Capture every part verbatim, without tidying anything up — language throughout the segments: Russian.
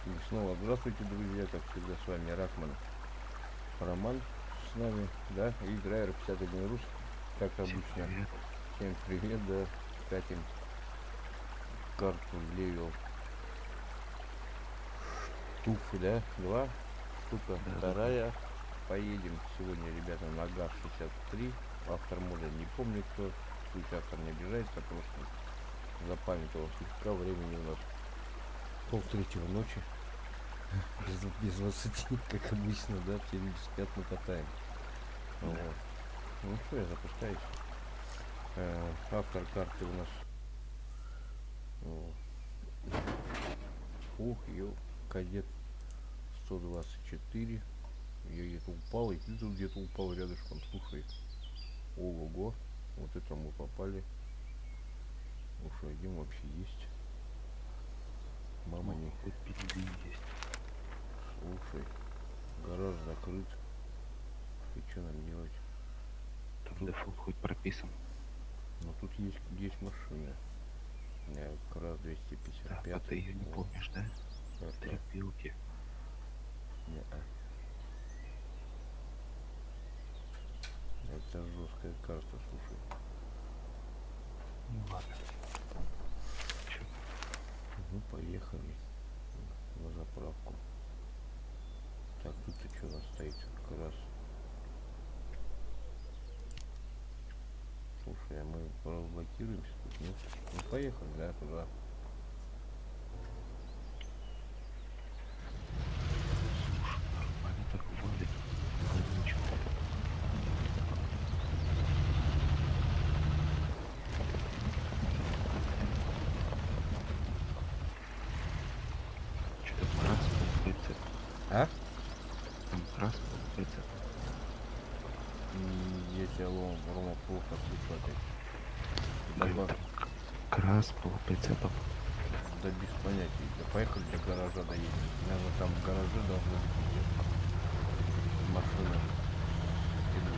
И снова здравствуйте, друзья, как всегда с вами Рахман. Роман с нами, да, и Драйвер пятьдесят один Рус, как Всем обычно. привет. Всем привет, да, катим карту левел туфы, да, два штука, Да, да, да. вторая. Поедем сегодня, ребята, на ГАЗ шестьдесят три. Автор мода не помню кто, пусть автор не обижается, просто запамятовал слегка. Времени у нас полтретьего ночи. Без, без двадцати, как обычно, да, все люди спят, мы катаем. Да. Вот. Ну что, я запускаюсь. Э, автор карты у нас. Ух, ее кадет сто двадцать четыре. Я где-то упал, и ты тут где-то упал рядышком. Слушай. Ого-го. Вот это мы попали. Уж один вообще есть. Мама О, не. хоть бензин есть. Слушай. Гараж закрыт. И что нам делать? Там Тут, дефолт хоть прописан. ну тут есть, есть машина. Я как раз двести пятьдесят Так, а пять. ты ее не Вот. помнишь, да? Это. Трепилки. Не-а. Это жесткая карта, слушай. Ну ладно. Чё? Ну поехали на заправку. Так, тут-то что у нас стоит? Как раз. Слушай, а мы разблокируемся тут, нет? Ну поехали, да, туда. Слушай, нормально так валит. Вонючка. Что-то красный прицеп. А? Там красный прицеп. М, Я тебя, Рома, Рома, плохо слышу опять. Говорю, Добав... там к- крас был прицепом. Да без понятия. Да поехали до гаража доедем. Наверное, там в гараже должны быть где-то машины. Идут.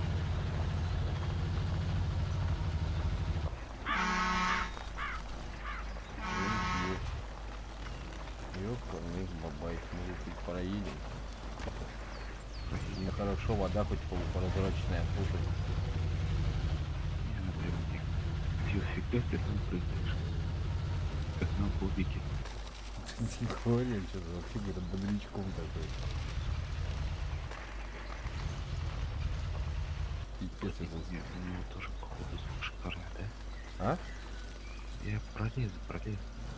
Ёкарный бабай. Мы тут проедем. Проедем. Нехорошо, вода хоть полупрозрачная. Слушай. Я, например, не... Фига ты там прыгаешь. Как на кубике. Не говори, что-то вообще какой-то бодрячком такой. Пипец Вроде это. у него, у него тоже, походу, звук шикарный, да? А? Я пролез, пролез.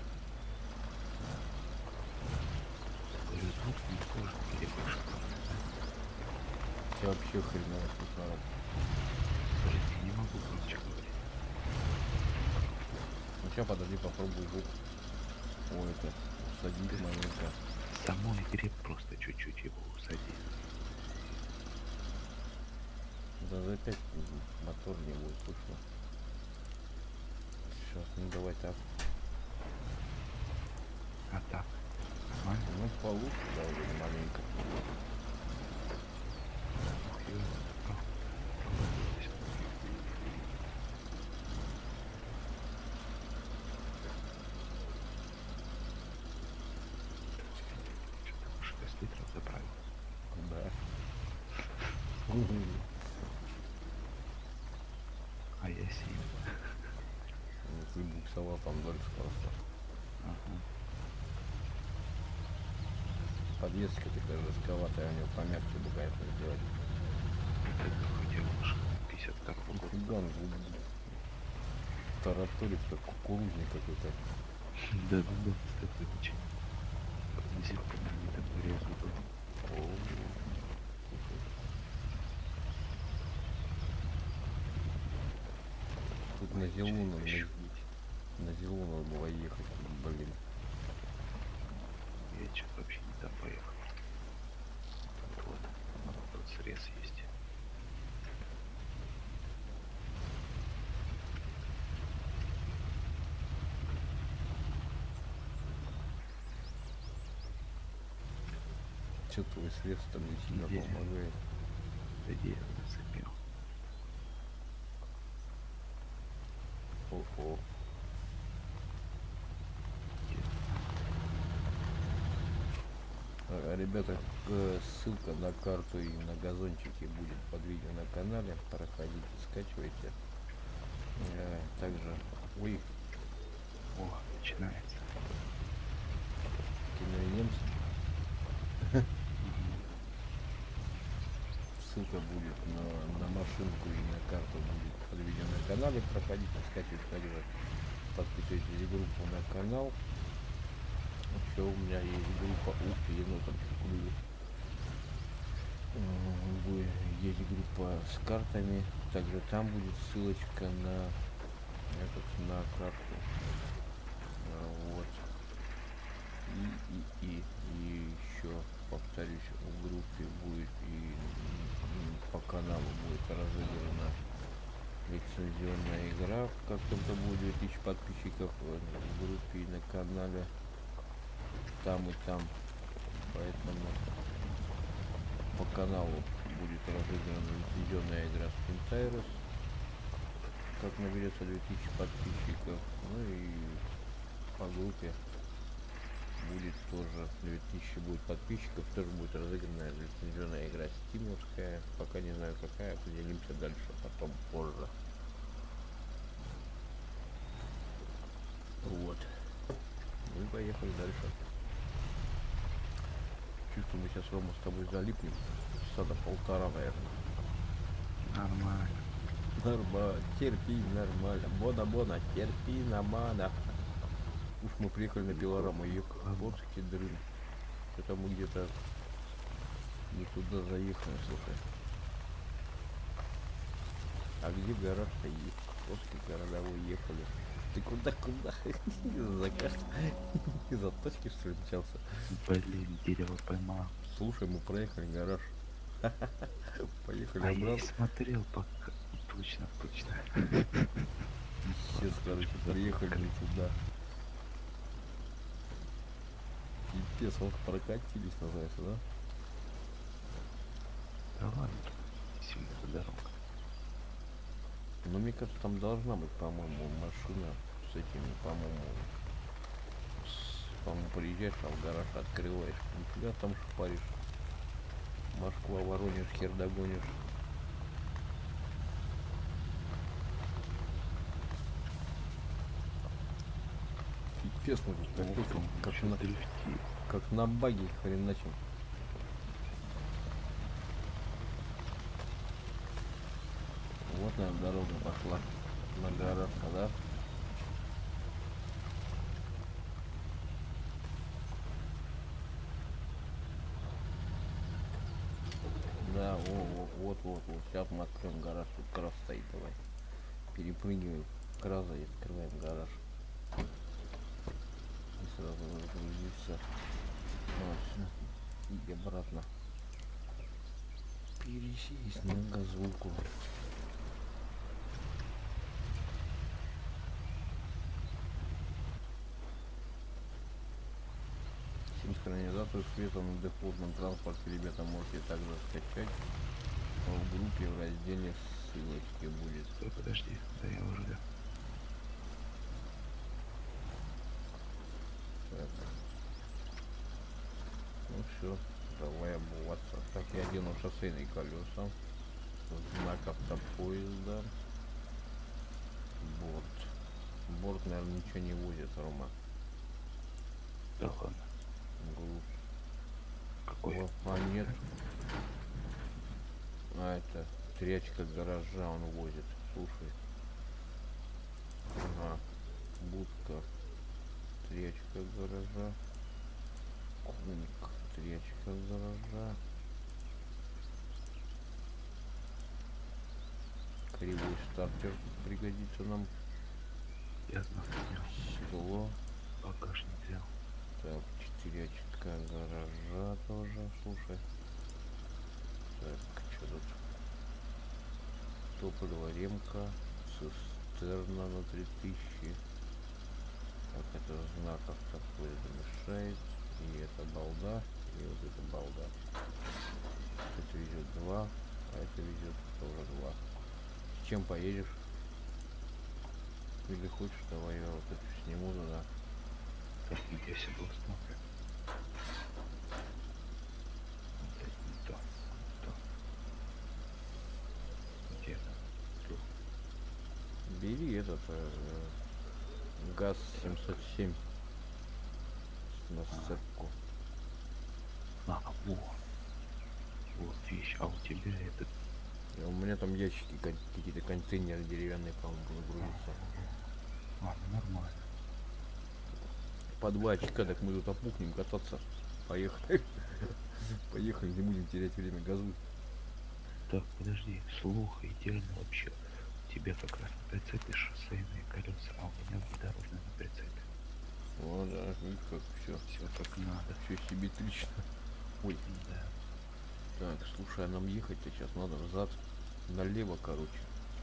Говорю, звук у него тоже перебор шикарный, да? Тебя вообще хреново слышно. Блин, я не могу громче говорить. Ну сейчас подожди, попробую звук. О, это усадить Ты маленько. в самой игре просто чуть-чуть его усади. Даже опять мотор не будет слышно. Сейчас, ну давай так. А так, нормально? Ну получше, да, уже маленько. Ух, ё, а, провалилась. Что-то уж шесть литров заправил. Да. А я семь. Ну, ты буксовал там дольше просто. Ага. Подвеска такая жестковатая, у него помягче бы, конечно, сделать. Это хотел машина пятьдесят второго года. Нифига, он тараторит, как кукурузник какой-то. Да-да-да, с такой очень зеркальным видом резу был. О, слушай. Тут на Зелуну, на, на Зелуну было ехать, блин. Я что-то вообще не там поехал. Тут вот, тут срез есть. Че твой срез там не сильно Где? помогает. Где я зацепил? О-о. Где? А, Ребята, э, ссылка на карту и на газончики будет под видео на канале. Проходите, скачивайте. Э, Также, ой, О, начинается. кино немцы. Мгм. Ссылка будет на, на машинку и на карту будет под видео на канале. Проходите, скачивайте, также подписывайтесь в группу на канал. Еще у меня есть группа Ух ты, еноточек клюю. М, бу- Есть группа с картами. Также там будет ссылочка на этот на карту. А, Вот. И, и, и, и еще повторюсь, в группе будет и м, по каналу будет разыграна лицензионная игра, как только будет две тысячи подписчиков э, в группе и на канале, там и там. Поэтому по каналу будет разыграна лицензионная игра Spintyrus, как наберется две тысячи подписчиков. Ну и по группе будет тоже две тысячи будет подписчиков, тоже будет разыграна лицензионная игра стимовская. Пока не знаю какая, определимся дальше, потом позже. Вот. Ну и поехали дальше. Чувствую, мы сейчас, Рома, с тобой залипнем. Часа до полтора, наверное. Нормально. Нормально, терпи, нормально. Бона-бона, терпи, намана. Уж мы приехали на пилораму, японский дрын. Что-то мы где-то не туда заехали, слушай. А где гараж-то есть? После городовой ехали. Ты куда-куда? Из-за карты. Из-за точки, что ли, мчался? Блин, дерево поймал. Слушай, мы проехали гараж. Поехали А я и обратно. смотрел пока. Точно, точно. И сейчас, короче, приехали не туда. Пипец, вот прокатились, называется, да? Да ладно, сильно дорога. Но мне кажется, там должна быть, по-моему, машина с этими, по-моему, с- по-моему, приезжаешь, а в гараж открываешь. Нифига там шпаришь. Москва, Воронеж, хер догонишь. Пипец, мы тут как, Ох, эти, как, еще на, дрифтит. как на баге хреначим. Вот, наверное, дорога пошла на гараж, да? Да, о, о, вот, вот, вот. Сейчас мы откроем гараж. Тут крас стоит, давай. Перепрыгиваем краза и открываем гараж. И сразу загрузиться. Вот, всё. И обратно. Пересесть на газулку. Синхронизацию света на дефолтном транспорте, ребята, можете также скачать. В группе в разделе ссылочки будет. Ой, подожди, да я уже. Так. Ну все, давай обуваться. Так, я одену шоссейные колеса. Знак автопоезда. Борт. Борт, наверное, ничего не возит, Рома. Да ладно. Груз. Какой? О, а нет. А это трячка гаража он возит. Слушай. Ага. Будка. Трячка гаража. Кунг. Трячка гаража. Кривой стартер пригодится нам. Ясно. Седло. Багажник взял. Так, четыре очка гаража тоже, слушай. Так, что тут? Топливо, ремка, цистерна на три тысячи. Так, это знак автопоезда мешает. И это балда, и вот это балда. Это везет два, а это везет тоже два. С чем поедешь? Или хочешь, давай я вот это сниму туда. Так, где все был смотрю. этот э, газ семьсот семь на сцепку. А, во. Вот вещь. А у тебя этот... И у меня там ящики, кон- какие-то контейнеры деревянные, по-моему, будут грузиться. А, ну нормально. По два очка, так мы тут опухнем кататься. Поехали. Поехали, не будем терять время, газуй. Так, подожди. Слух идеально вообще. У тебя как раз на прицепе шоссейные колеса, а у меня внедорожные на прицепе. О, да, видишь, как все. Все как надо. Все симметрично. Ой, Да. так, слушай, а нам ехать-то сейчас надо взад. Налево, короче.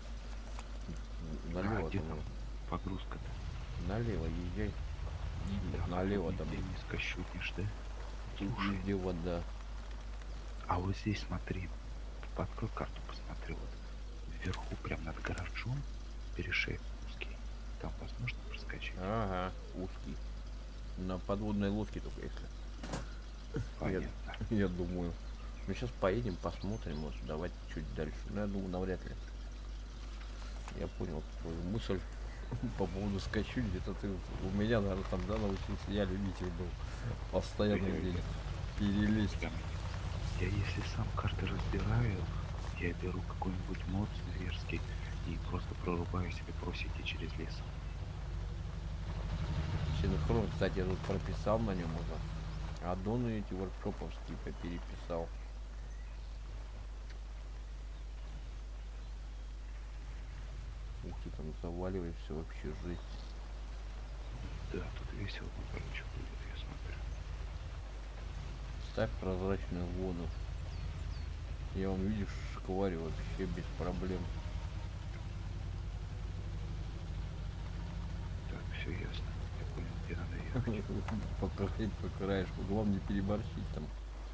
Налево А где там. там погрузка-то? Налево езжай. И Так, налево тут там. нигде не скощутишь, да? Тут Слушай, везде вода. а вот здесь смотри, подкрой карту, посмотри, вот вверху, прям над гаражом, перешейк узкий, там возможно проскочить? Ага, узкий. На подводной лодке только если. Понятно. Я, я думаю. Ну сейчас поедем, посмотрим, может давать чуть дальше. Ну я думаю, навряд ли. Я понял твою мысль по поводу скачу, где-то ты у меня, наверное, там, да, научился. Я любитель был постоянно где перелезть. Прям, я если сам карты разбираю, я беру какой-нибудь мод зверский и просто прорубаю себе просеки через лес. Синхрон, кстати, я тут прописал на нем уже. Аддоны эти воркшоповские переписал. Ух ты, там заваливает все, вообще жесть. Да, тут весело, ну, короче, будет, я смотрю. Ставь прозрачную воду. Я вам, видишь, шкварю вообще без проблем. Так, все ясно. Я понял, где надо ехать. По краю- по краешку. Главное не переборщить там.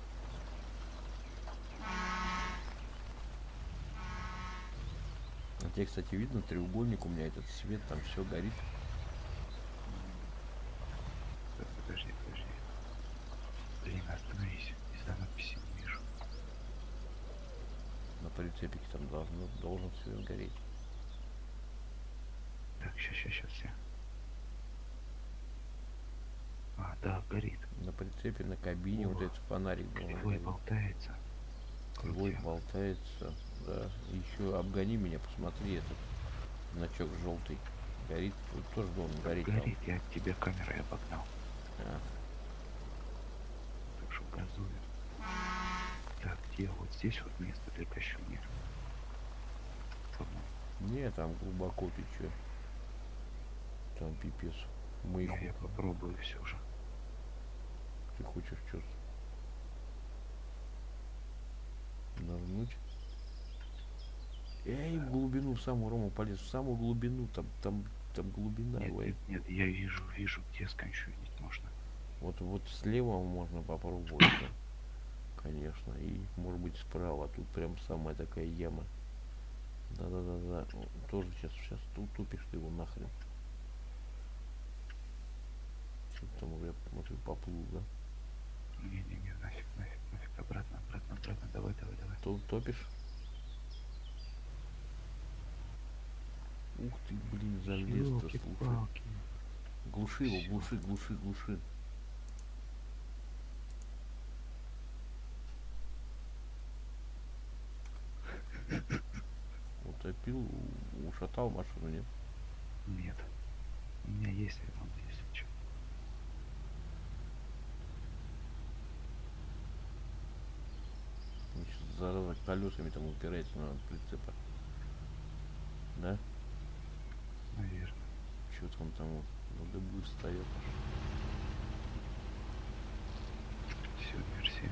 А тебе, кстати, видно треугольник у меня, этот свет, там все горит. Так, подожди, подожди. Блин, остановись. Из-за надписи не вижу. На прицепике там должно, должен свет гореть. Так, сейчас, сейчас, сейчас, все. А, да, горит. На прицепе, на кабине Ох, вот этот фонарик должен Кривой гореть. болтается. Кривой Крутил. болтается, да. Еще обгони меня, посмотри, этот значок желтый. Горит, тут тоже должен гореть. там. Горит, я от тебя камерой обогнал. А, Так что газую. Так, где вот здесь вот место для кощунья? По-моему. не, там глубоко ты че. Там пипец. Мы их... Не, я попробую все же. Ты хочешь что-то нажмуть? Эй, в глубину, в самую Рому полез, в самую глубину, там, там, там глубина. Нет, ой. нет, нет, я вижу, вижу, где скончунить можно. Вот, вот слева можно попробовать, да, конечно, и может быть справа, тут прям самая такая яма. Да-да-да-да, тоже сейчас, сейчас тут тупишь ты его нахрен. Что-то там уже, смотрю, поплыл, да? Не-не-не, нафиг, нафиг, нафиг, обратно, обратно, обратно, давай, давай, давай. Тут топишь? Ух ты, блин, залез-то, слушай. Ёлки-палки. Глуши его, Всё. глуши, глуши, глуши. Утопил, ушатал машину, нет? Нет. У меня есть ремонт, если что. Значит, зараза колесами там упирается на прицепа. Да? Наверное. Что-то он там вот на дыбу встает. Все, мерси.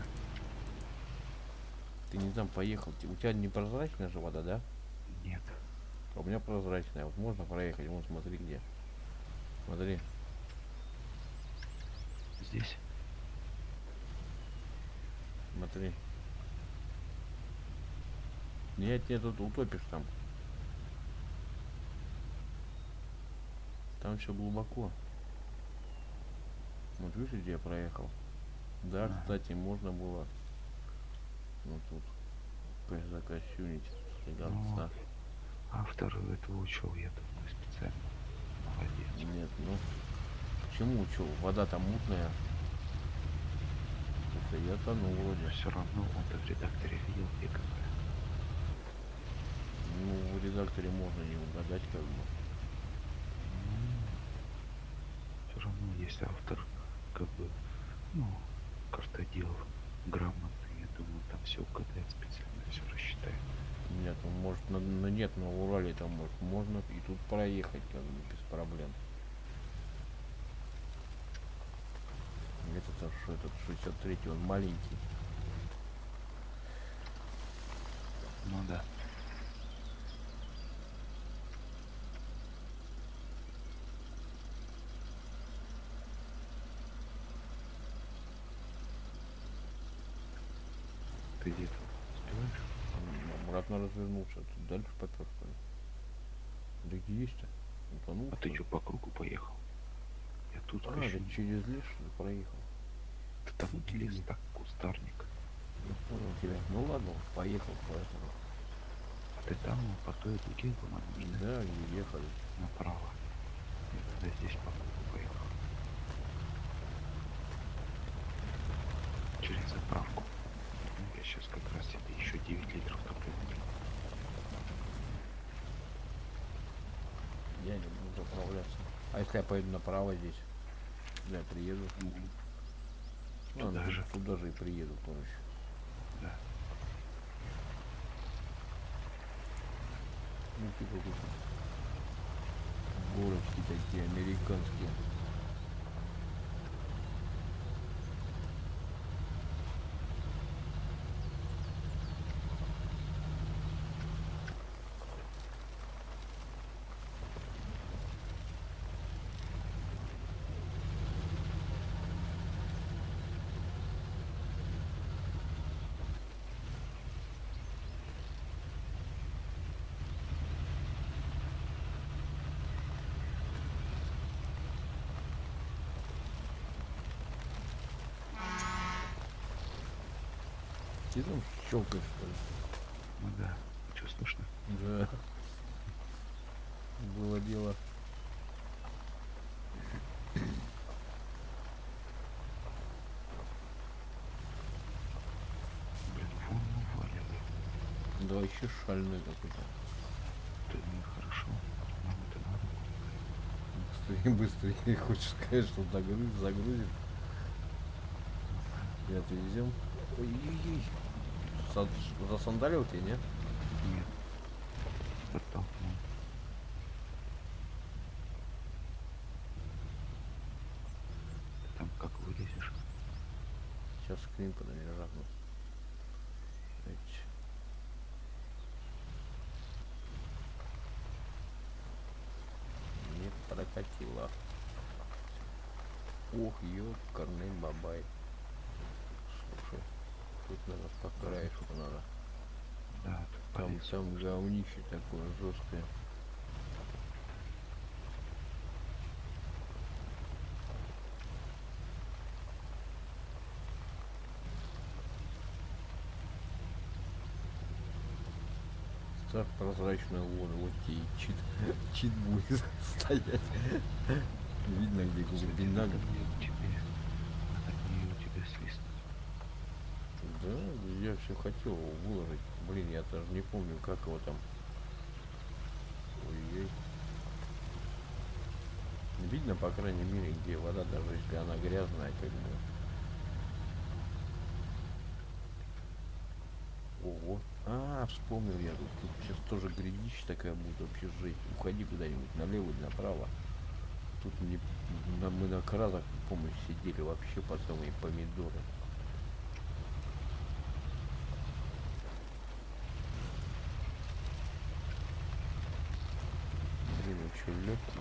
Ты не там поехал. У тебя не прозрачная же вода, да? Нет. А у меня прозрачная. Вот можно проехать? Вон смотри где. Смотри. Здесь? Смотри. Нет, нет, тут утопишь там. Там все глубоко. Вот видишь, где я проехал? Да, Ага. кстати, можно было. Ну тут закощунить слегонца. Ну, автор этого учел, я думаю, специально. цену. Молодец. Нет, ну почему, что, вода там мутная? Это я тону Но вроде. все равно он-то в редакторе видел, где какая. Ну, в редакторе можно не угадать как бы. Все равно есть автор, как бы, ну, картодел грамотный, я думаю, там все угадает специально, все рассчитает. Нет, ну может на, на- нет, на Урале там может можно и тут проехать как бы без проблем. Это-то что, этот шестьдесят третий, он маленький. Ну да. Ты где-то успеваешь? М, Обратно развернулся, тут дальше попер, что ли? Да где есть-то? Утонул, А что ты ли? что, по кругу поехал? Я тут А, еще... это через лес что ли проехал? Ты там Фу не лес, тебе. так, кустарник. Я понял тебя. Ну ладно, поехал поэтому. А ты там, по той дуге, по-моему, что Да, и ехали. направо. Я тогда здесь по кругу поехал. Через заправку. Ну, я сейчас как раз себе еще девять литров топлива. Я не буду заправляться. А если я поеду направо здесь? Я приеду. Мгм. Ладно, Туда же. тут- туда же и приеду, короче. Да. Ну ты какой-то. Горочки такие американские. Ты там щелкаешь, что ли? Ну да. Что слышно? Да. Было дело. Блин, вон уваливай. Да вообще шальной какой-то. Ты ну и хорошо. Нам это надо. Быстрее, быстрее. Хочешь сказать, что догрузим, загрузим? И отвезем. Ой-ой-ой. Са- Засандалил тебя, не? Нет. Подтолкнул. Ты там как вылезешь? Сейчас скрин поднажахну. Не прокатило. Ох, ёкарный бабай. Слушай, тут надо по краешку надо. Да, тут по Там, лесу. там говнище такое жесткое. Ставь прозрачную воду, вот тебе и чит, чит будет стоять. Видно, где глубина. Надо мне у тебя, надо мне у тебя свистнуть. Да, я все хотел его выложить. Блин, я даже не помню, как его там. Ой-ой. Видно, по крайней мере, где вода, даже если она грязная, как бы. Ого. А, вспомнил я тут. Тут сейчас тоже грядища такая будет, вообще жесть. Уходи куда-нибудь налево или направо. Тут не, на, мы на кразах, помню, сидели вообще по самые помидоры. Блин, вообще легкий.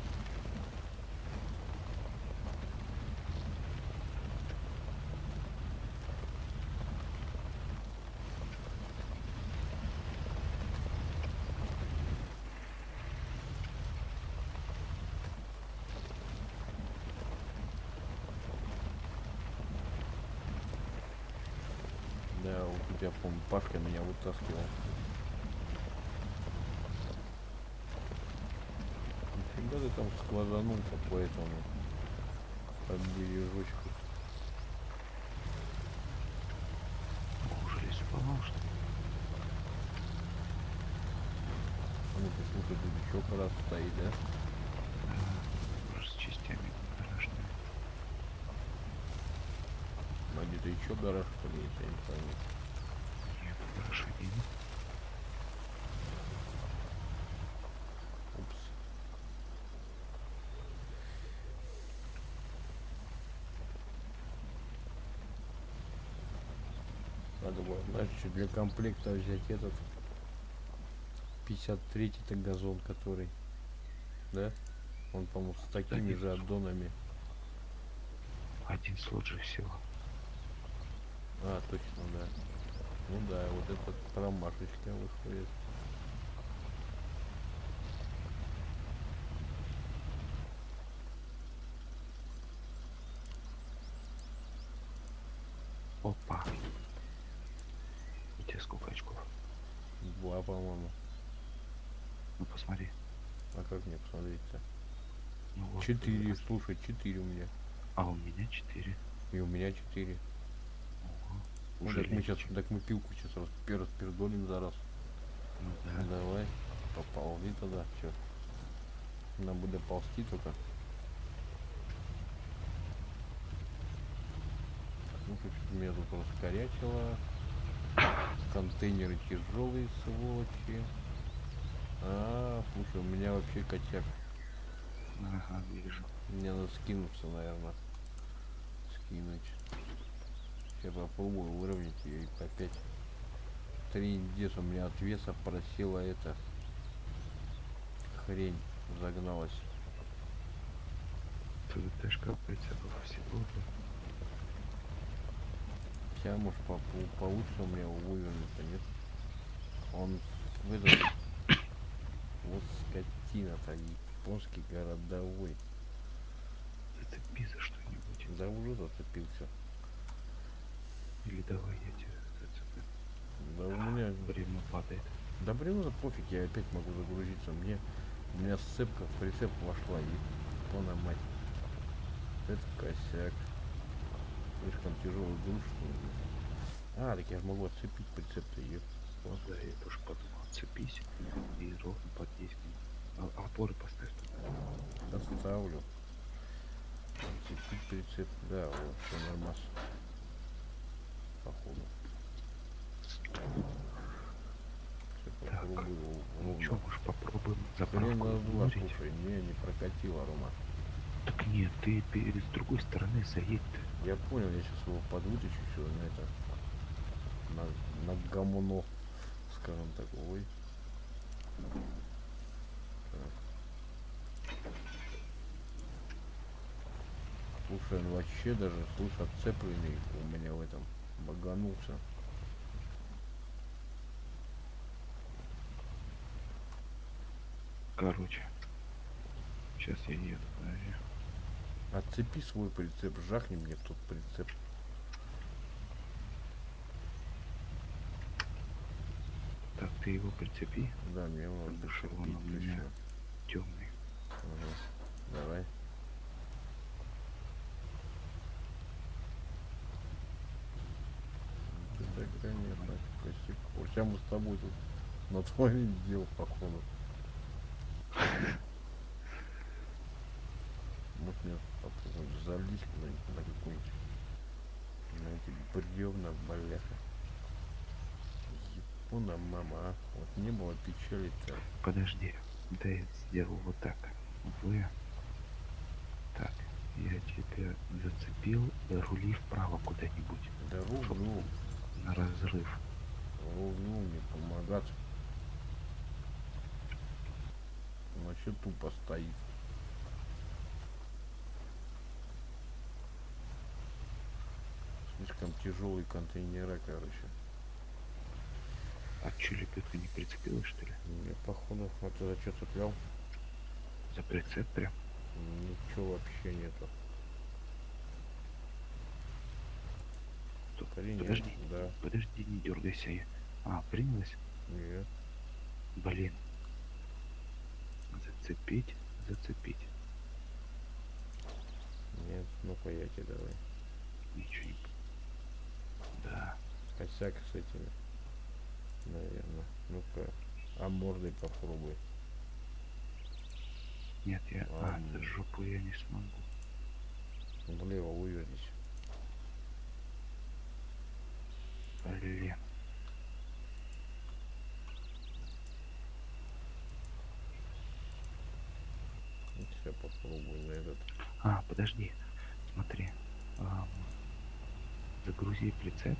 Да, вот у тебя, помню, Пашка меня вытаскивал. Нифига Что ты там сквозанул-то по этому? По бережочку. Уже лес поломал, что ли? Ну ты слушай, тут еще раз стоит, да? Да, уже с частями гаражными. А где-то еще гараж, что ли, если я не пойму. Нет, гараж один. Упс. Надо было, знаешь, что для комплекта взять этот пятьдесят третий-то газон, который, да? Он, по-моему, с такими Один же слот. аддонами. Один слот же всего. А, точно, да. Ну да, вот этот промашечка выходит. Опа. У тебя сколько очков? Два, по-моему. Ну посмотри. А как мне посмотреть-то? Ну вот. Четыре, раз- слушай, четыре у меня. А у меня четыре. И у меня четыре. Ого. Ну, Уже так мы сейчас, легче. так мы пилку сейчас раз пердолим за раз. Ну да. Ну, давай, поползи тогда, чё. Нам будет ползти только. Ну, что-то меня тут раскорячило. Контейнеры тяжелые, сволочи. А, слушай, у меня вообще косяк. Ага, вижу. Мне надо скинуться, наверное. Скинуть. Сейчас попробую выровнять ее и опять. Трындец, у меня от веса просела эта хрень, загналась. Тут даже как прицепов всего. Сейчас, может, по по- получится у меня его вывернуть-то, нет? Он в этот... Вот скотина-то, японский городовой. Зацепи за что-нибудь. Да уже зацепился. Или давай я тебя зацеплю. Да у меня... Время падает. Да блин, ну пофиг, я опять могу загрузиться. Мне... У меня сцепка в прицеп вошла, и пона мать. Это косяк. Слишком тяжелый груз, что ли. А, так я же могу отцепить прицеп-то, ее. Да, я тоже подумал, отцепись и ровно подъедь к нему. А, опоры поставь там. Доставлю. Отцепить прицеп. Да, вот, все нормас. Походу. Сейчас Так, попробую ну ровно. чё, может попробуем Хрен заправку нас была, игнорить? слушай, не, не прокатила, Рома. Так нет, ты пе- с другой стороны заедь-то. Я понял, я сейчас его подвытащу все на это. На, на гамно, скажем так. Ой. Так. Слушай, он вообще даже, слушай, отцепленный у меня в этом баганулся. Короче, сейчас я еду, подожди. Отцепи свой прицеп, жахни мне в тот прицеп. Так, ты его прицепи. Да, мне его надо Потому что он прицепить у меня еще. темный. Ага. Давай. Это, конечно, косяк. Сейчас мы с тобой тут натворим дел, походу. Может мне попробовать залить куда-нибудь на какой-нибудь. На эти бревна, бляха. Япона мама, а. Вот не было печали-то. Подожди, да я сделал вот так. Вы. Так, я тебя зацепил, рули вправо куда-нибудь. Да рулю, На разрыв. рулю мне помогать. Он вообще тупо стоит. Слишком тяжелые контейнеры, короче. А че, лебедка не прицепилась, что ли? Мне походу, вот ты за что цеплял? За прицеп прям? Ничего вообще нету. Стоп, Скорее нет, подожди, да. подожди, не дергайся. Я... А, принялась? Нет. Блин. Зацепить, зацепить. Нет, ну-ка я тебе давай. Ничего не... Да. Косяк с этими, наверное. Ну-ка, а мордой попробуй. Нет, я... А, А, за жопу я не смогу. влево увернись. Блин. Сейчас попробую на этот. А, подожди. Смотри. Ам, загрузи прицеп.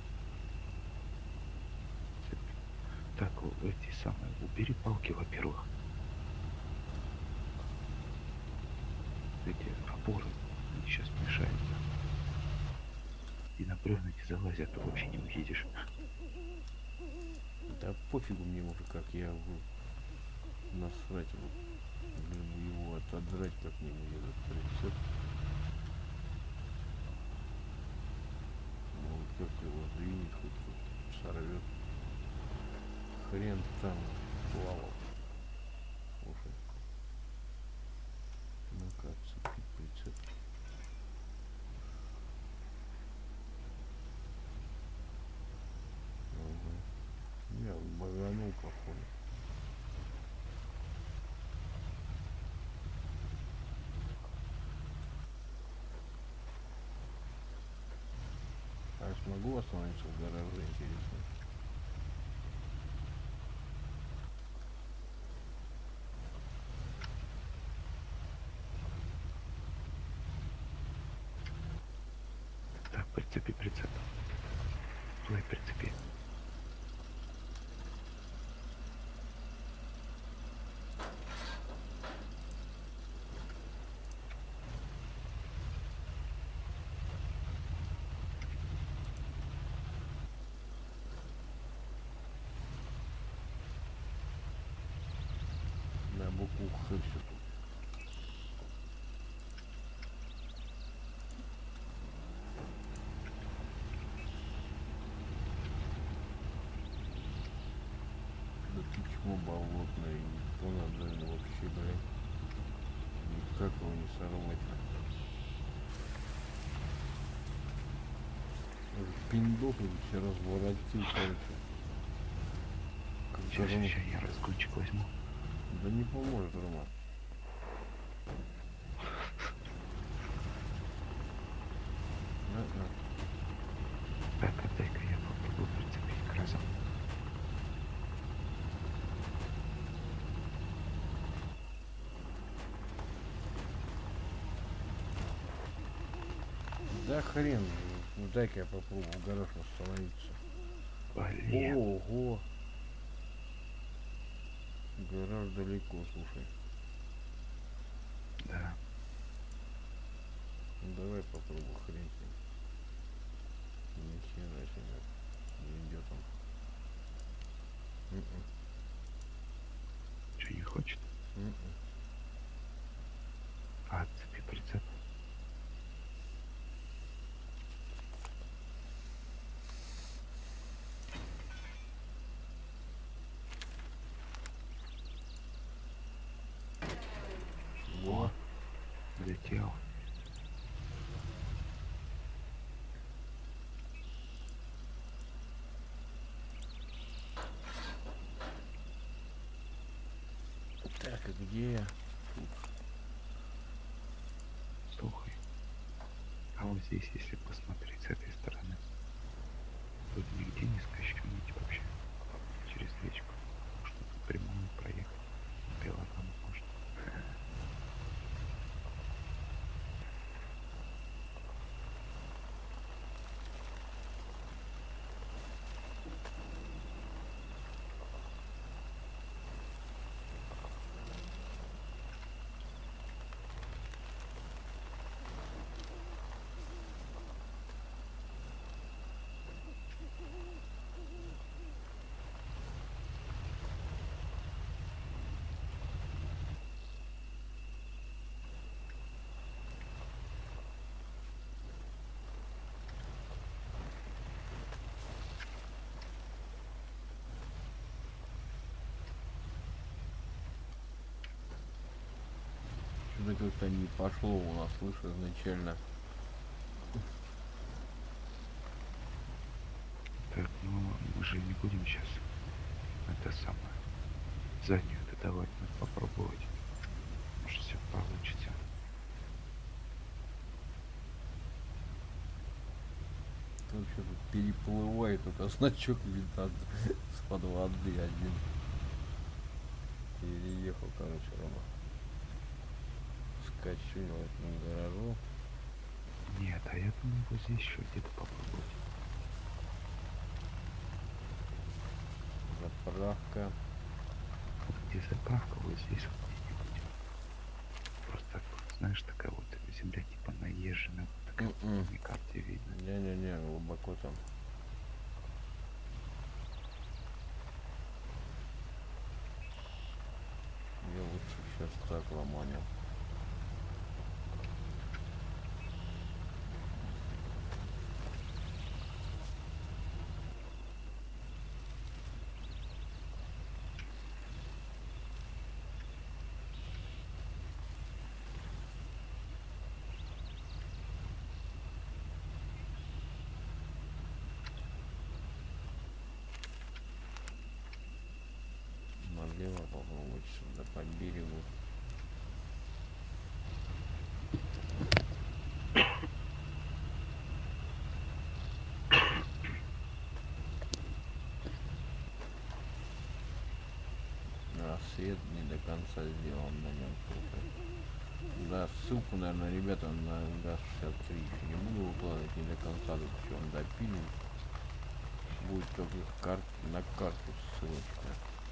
Цеп. Так, о- эти самые. Убери палки, во-первых. Эти опоры. Они сейчас мешаются. И на бревна не залазят, ты вообще не увидишь. Да пофигу мне уже, как я уже насрать его. Блин, его отодрать как-нибудь этот прицеп. Может как его сдвинет, хоть тут сорвет. Хрен там плавал. Слушай. Ну-ка, отцепить прицеп. Ага. Я баганул, походу. А я смогу остановиться в гараже, интересно? Так, прицепи прицеп. Стой, прицепи. На букву Х все тут. Да ты чмо болотное, никто надо вообще, блин. Никак его не сорвать. Пиндох все разворотил, короче. Как Сейчас, Рома. сейчас я разгончик возьму. Да не поможет, Рома. А-а. Так, отдай-ка я попробую прицепить к разам. Да хрен, ну дай-ка я попробую в гараж остановиться. Блин. Ого! Гараж далеко, слушай. Да. Ну давай попробуй, хрен с ним. Ни хера себе. Не идет он. М-м. Что, не хочет? М-м. А, отцепи прицеп. Во. Залетел. Так, а где я? Слухай. А вот здесь, если посмотреть с этой стороны, тут нигде не скощунить вообще через речку. Можно прямую проехать. Белогон можно. как-то не пошло у нас, слышь, изначально. Так, ну мы же не будем сейчас это самое заднюю додавать, надо попробовать. Может все получится. Там что-то переплывает, только значок видно с-под воды один. Переехал, короче, Рома. Скачу на этом гаражу. Нет, а я думаю, вот здесь еще где-то попробовать. Заправка. Вот где заправка, вот здесь вот где-нибудь. Просто так вот, знаешь, такая вот земля типа наезженная, вот такая М-м. вот на карте видно. Не-не-не, глубоко там. Я лучше сейчас так ломанил. Налево попробовать сюда по берегу. Рассвет не до конца сделан на нем. Да, ссылку, наверное, ребята, на ГАЗ шестьдесят три еще не буду выкладывать не до конца, тут еще он допилен. Будет только кар... на карту ссылочка.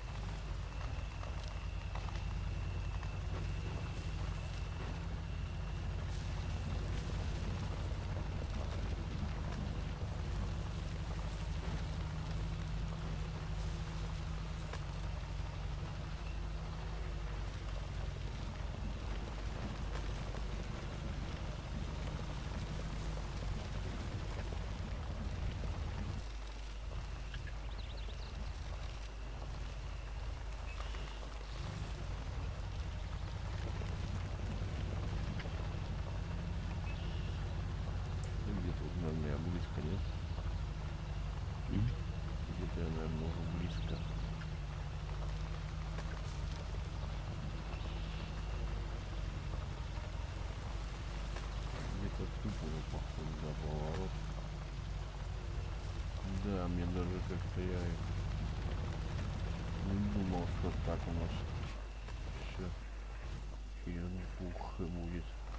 Где-то вот, наверное, я близко, нет? М? Где-то я, наверное, уже близко. Где-то тут уже, походу, за поворот. Да, мне даже как-то я не думал, что так у нас все через бух будет.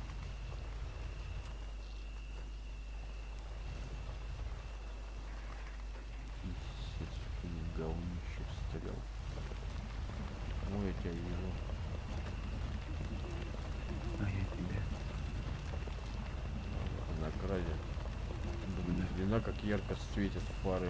Пиздец, говнище встрел. Ой, я тебя вижу. А я тебя. На крае. Блин, длина как ярко светят фары.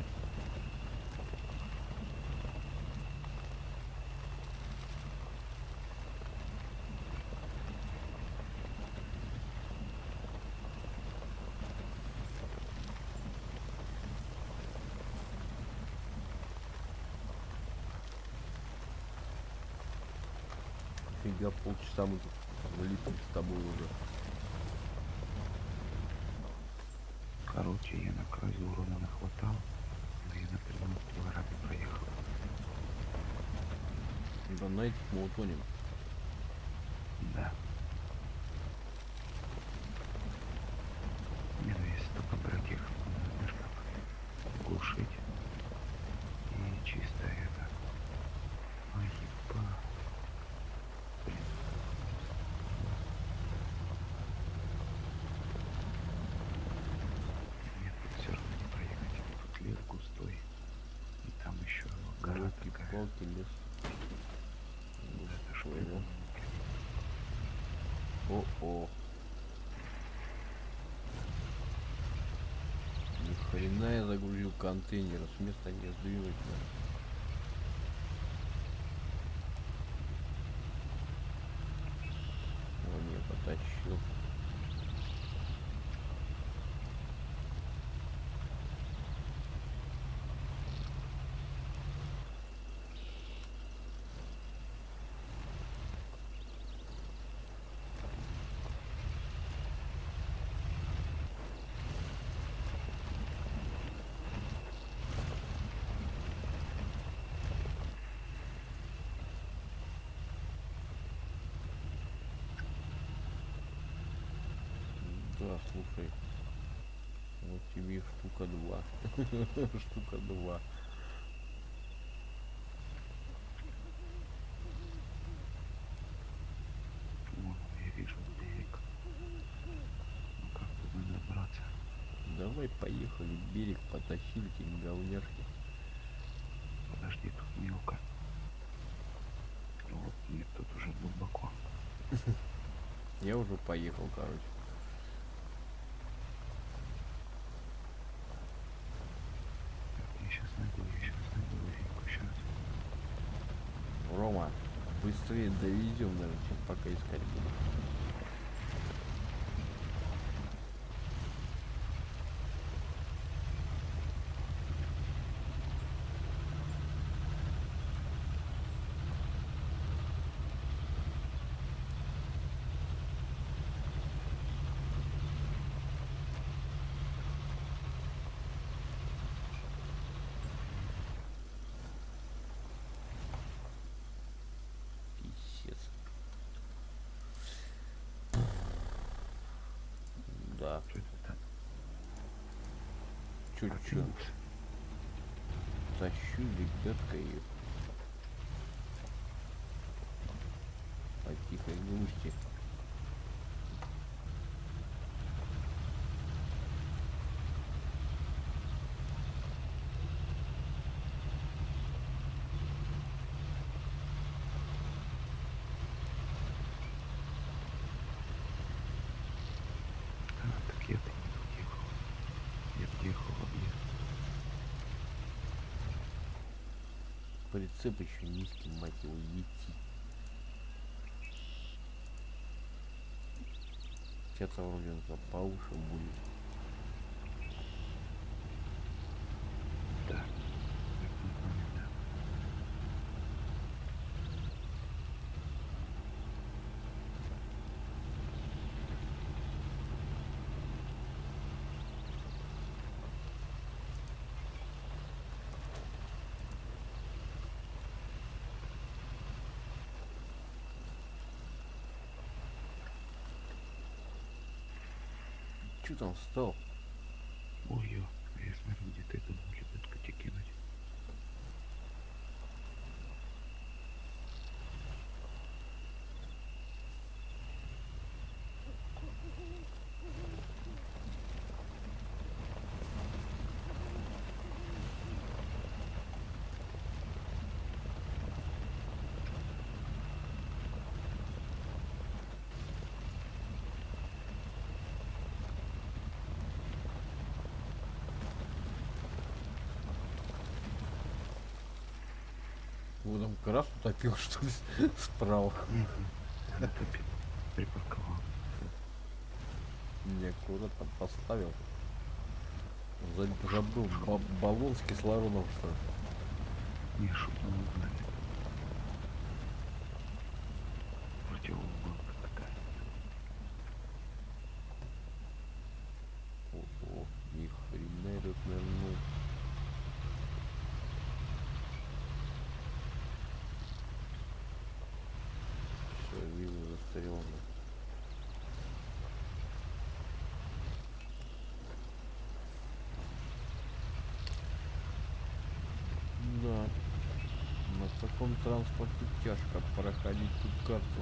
Фига, полчаса мы тут влипли с тобой уже. Короче, я на краю урона нахватал, но я на прямом килограмме проехал. Да на этих мы утонем. Да. Не, ну если только брать их, знаешь как, глушить. И чисто это. Ай, еба. Блин. Нет, тут все равно не проехать. Тут лес густой. И там еще гора такая. Палки, лес. Это ж Своего. придумано. О-о. Ни хрена я загрузил контейнер, с места не сдвинуть надо. Он я потащил. Да, слушай, вот тебе штука два. Штука два. Вон, я вижу берег. Ну как туда добраться? Давай поехали, берег потащили эти говняшки. Подожди, тут мелко. Вот, нет, тут уже глубоко. Я уже поехал, короче. Так, я сейчас найду, я сейчас найду реку, сейчас. Рома, быстрее довезем, наверное, чем пока искать буду. Писец. Да, Что это там? чуть-чуть Проснулся. тащу, ребятка, ее по тихой грусти. А, так я-то не подъехал. Я подъехал в объезд. Прицеп еще низкий, мать его, идти. Сейчас вроде он повыше будет. Да. Я понял, да. Че там встал? Ой, ё, я смотрю, где ты думал, лебедку тебе кинуть. Его там крас утопил, что ли, справа. Затопил. Припарковал. Неаккуратно поставил. За- Забыл ба- баллон с кислородом, что ли. Не, шутно узнали. Противоугонка такая. Ого, ни хрена этот нырнул. Все, вижу застрелно. Да, на таком транспорте тяжко проходить тут карту.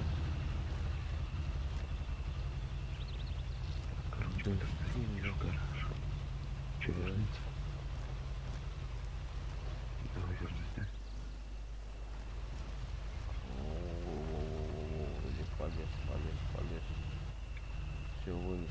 Короче, Да потом что заедешь в за- гараж. Че, Да. вернуться? Давай вернусь, да? О, вроде полез, полез, полез. Все вылез.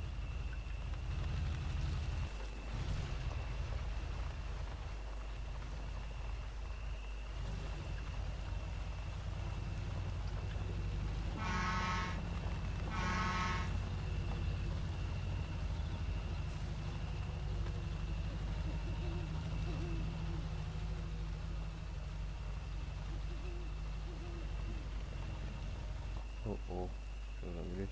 О-о, что за грязь?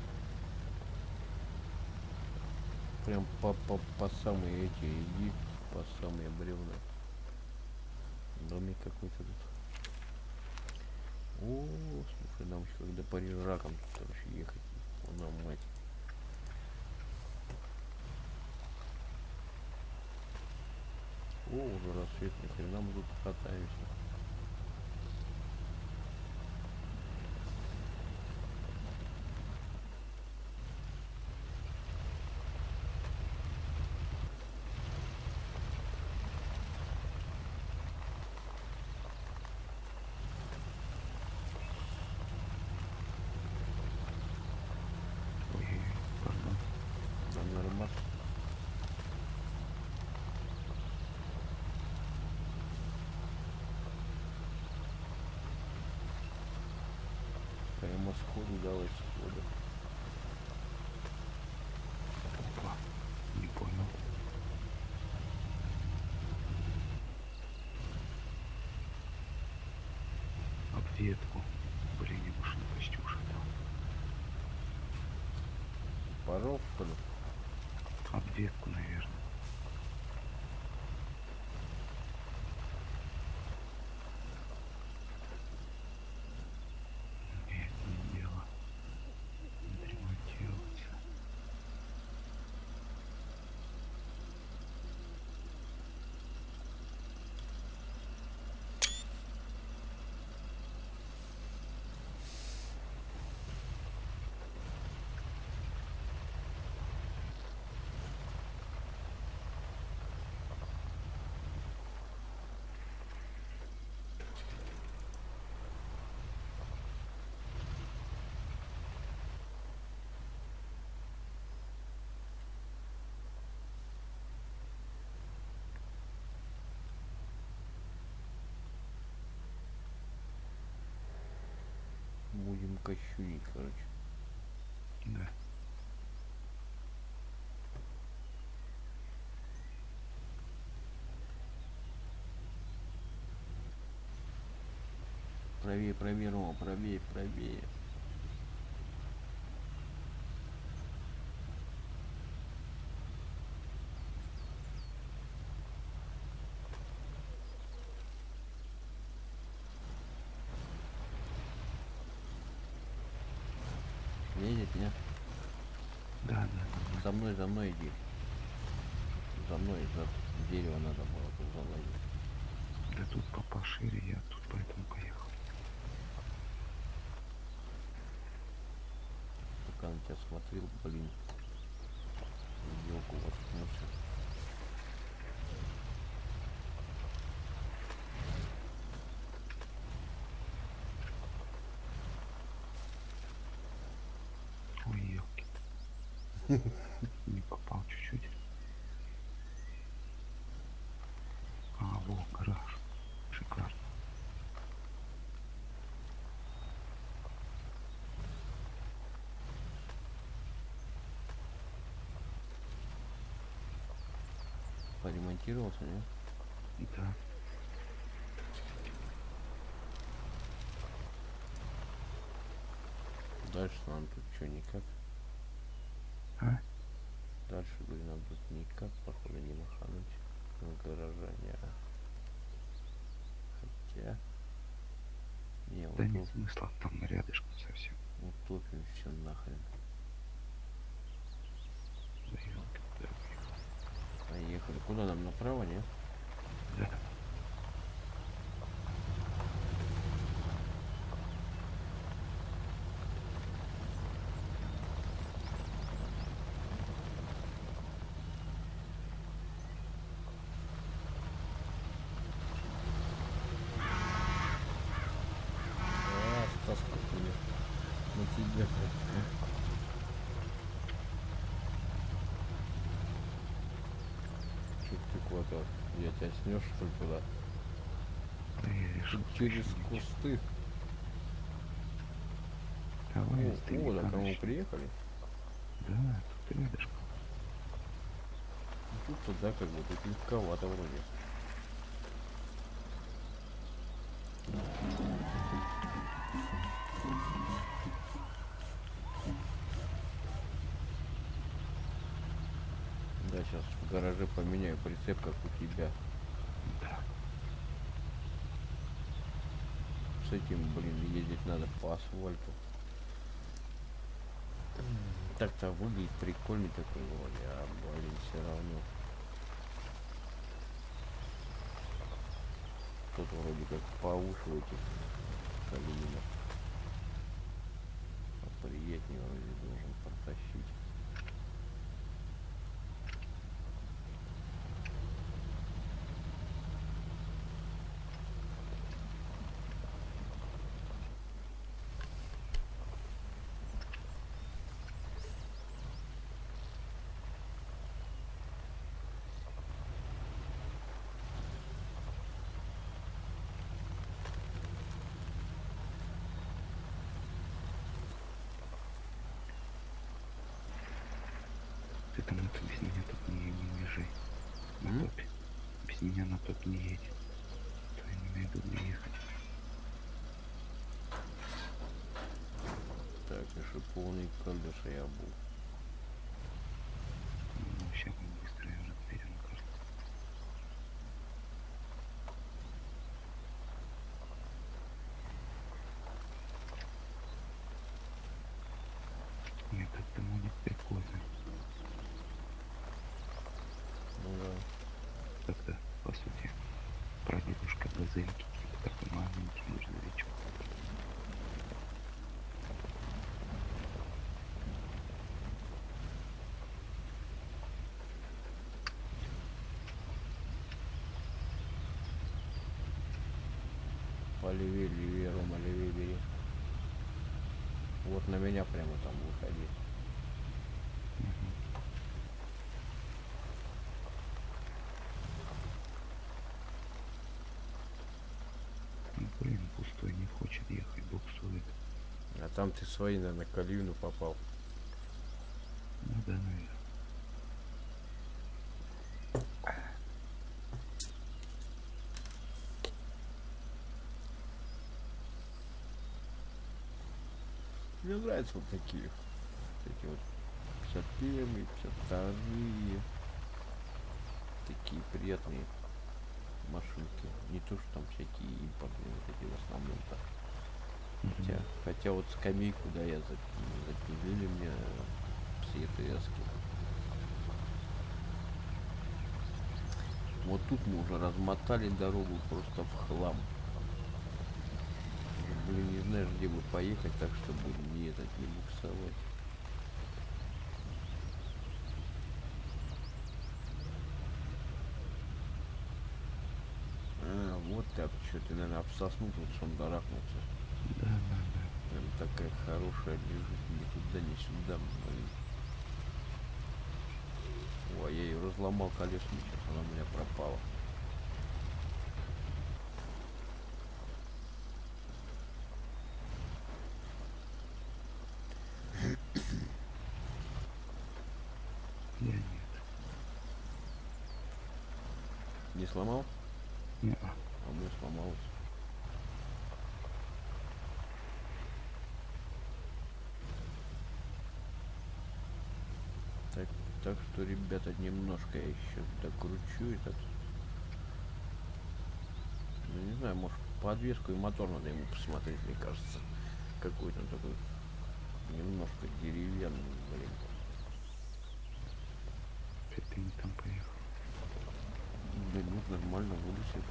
Прям по, по, по самые эти иди. по самые бревна. Домик какой-то тут. О, слушай, нам еще когда Париж раком короче ехать. Она мать. О, уже рассвет, ни хрена мы тут катаемся. Ой-ой-ой, пардон. Там нормально. Прямо сходу, давай сходу. Опа, не понял. Об ветку. Блин, я машину почти ушатал. Порог, что ли? Об ветку, наверное. Нет, не дело. Отремонтироваться. Будем кощунить, короче. Да. Правее, правее, Рома, правее, правее. Едет, нет? Да, да, нормально. За мной, за мной иди. За мной, за дерево надо было тут залазить. Да тут по пошире, я тут поэтому поехал. Пока на тебя смотрел, блин. Елку воткнулся. Ой, елки. Не попал чуть-чуть. А, во, гараж. Шикарно. Поремонтировался, нет? Да. Дальше нам тут что, никак? А? Дальше, говорю, нам тут никак, походу, не махануть. В гаража, не. Хотя... Не, Да вот нет тут смысла, там рядышком совсем. утопим все нахрен. Да елки, да. Поехали. Куда нам, направо, нет? Да. А, Стас, как мне на тебя. Чуть ты куда-то, я тебя снешь, что ли, туда? Да я решил, Тут что через ещё не- кусты. Давай, О, издалека о, до кому начнем. приехали? Да, тут рядышком. Тут туда как бы, тут легковато вроде. Да, сейчас в гараже поменяю прицеп, как у тебя. Да. С этим, блин, ездить надо по асфальту. Так-то выглядит прикольный такой вроде, а блин, все равно. Тут вроде как повыше в этих колеинах. А приятнее вроде должен протащить. Ты там это без меня тут не, не лежи. На М? топе. Без меня на топ не едь. То я не найду где ехать. Так, еще полный калдыш я был. Ну, сейчас мы быстро ее разберем карту. Нет, это модик прикольный. Ну да. Когда, по сути, прадедушка газельки, типа такой маленький грузовичок. Полевее, левее, Рома, левее бери. Вот на меня прямо там выходи. Угу. Ну, блин, пустой не хочет ехать, буксует. А там ты свои, наверное, колеину попал. Ну да, наверное. Мне нравятся вот такие. Вот эти вот пятьдесят первые, пятьдесят вторые. Такие приятные машинки. Не то, что там всякие импортные вот эти в основном-то. Хотя, Мгм. хотя вот скамейку, да, я запи- запилили мне все ТСки. Вот тут мы уже размотали дорогу просто в хлам. Уже, блин, не знаешь, где бы поехать, так чтобы не этот не буксовать. А, вот так, что ты, наверное, об сосну тут шандарахнулся. Да, да, да. Прям такая хорошая лежит, ни туда, ни сюда, блин. Ой, я ее разломал колесами, сейчас она у меня пропала. Я нет. Не сломал? Не, А у меня сломалось. Так, так что, ребята, немножко я еще докручу этот. Ну, не знаю, может, подвеску и мотор надо ему посмотреть, мне кажется. Какой-то такой немножко деревянный, блин. опять ты не там поехал. Да нет, нормально вылезет.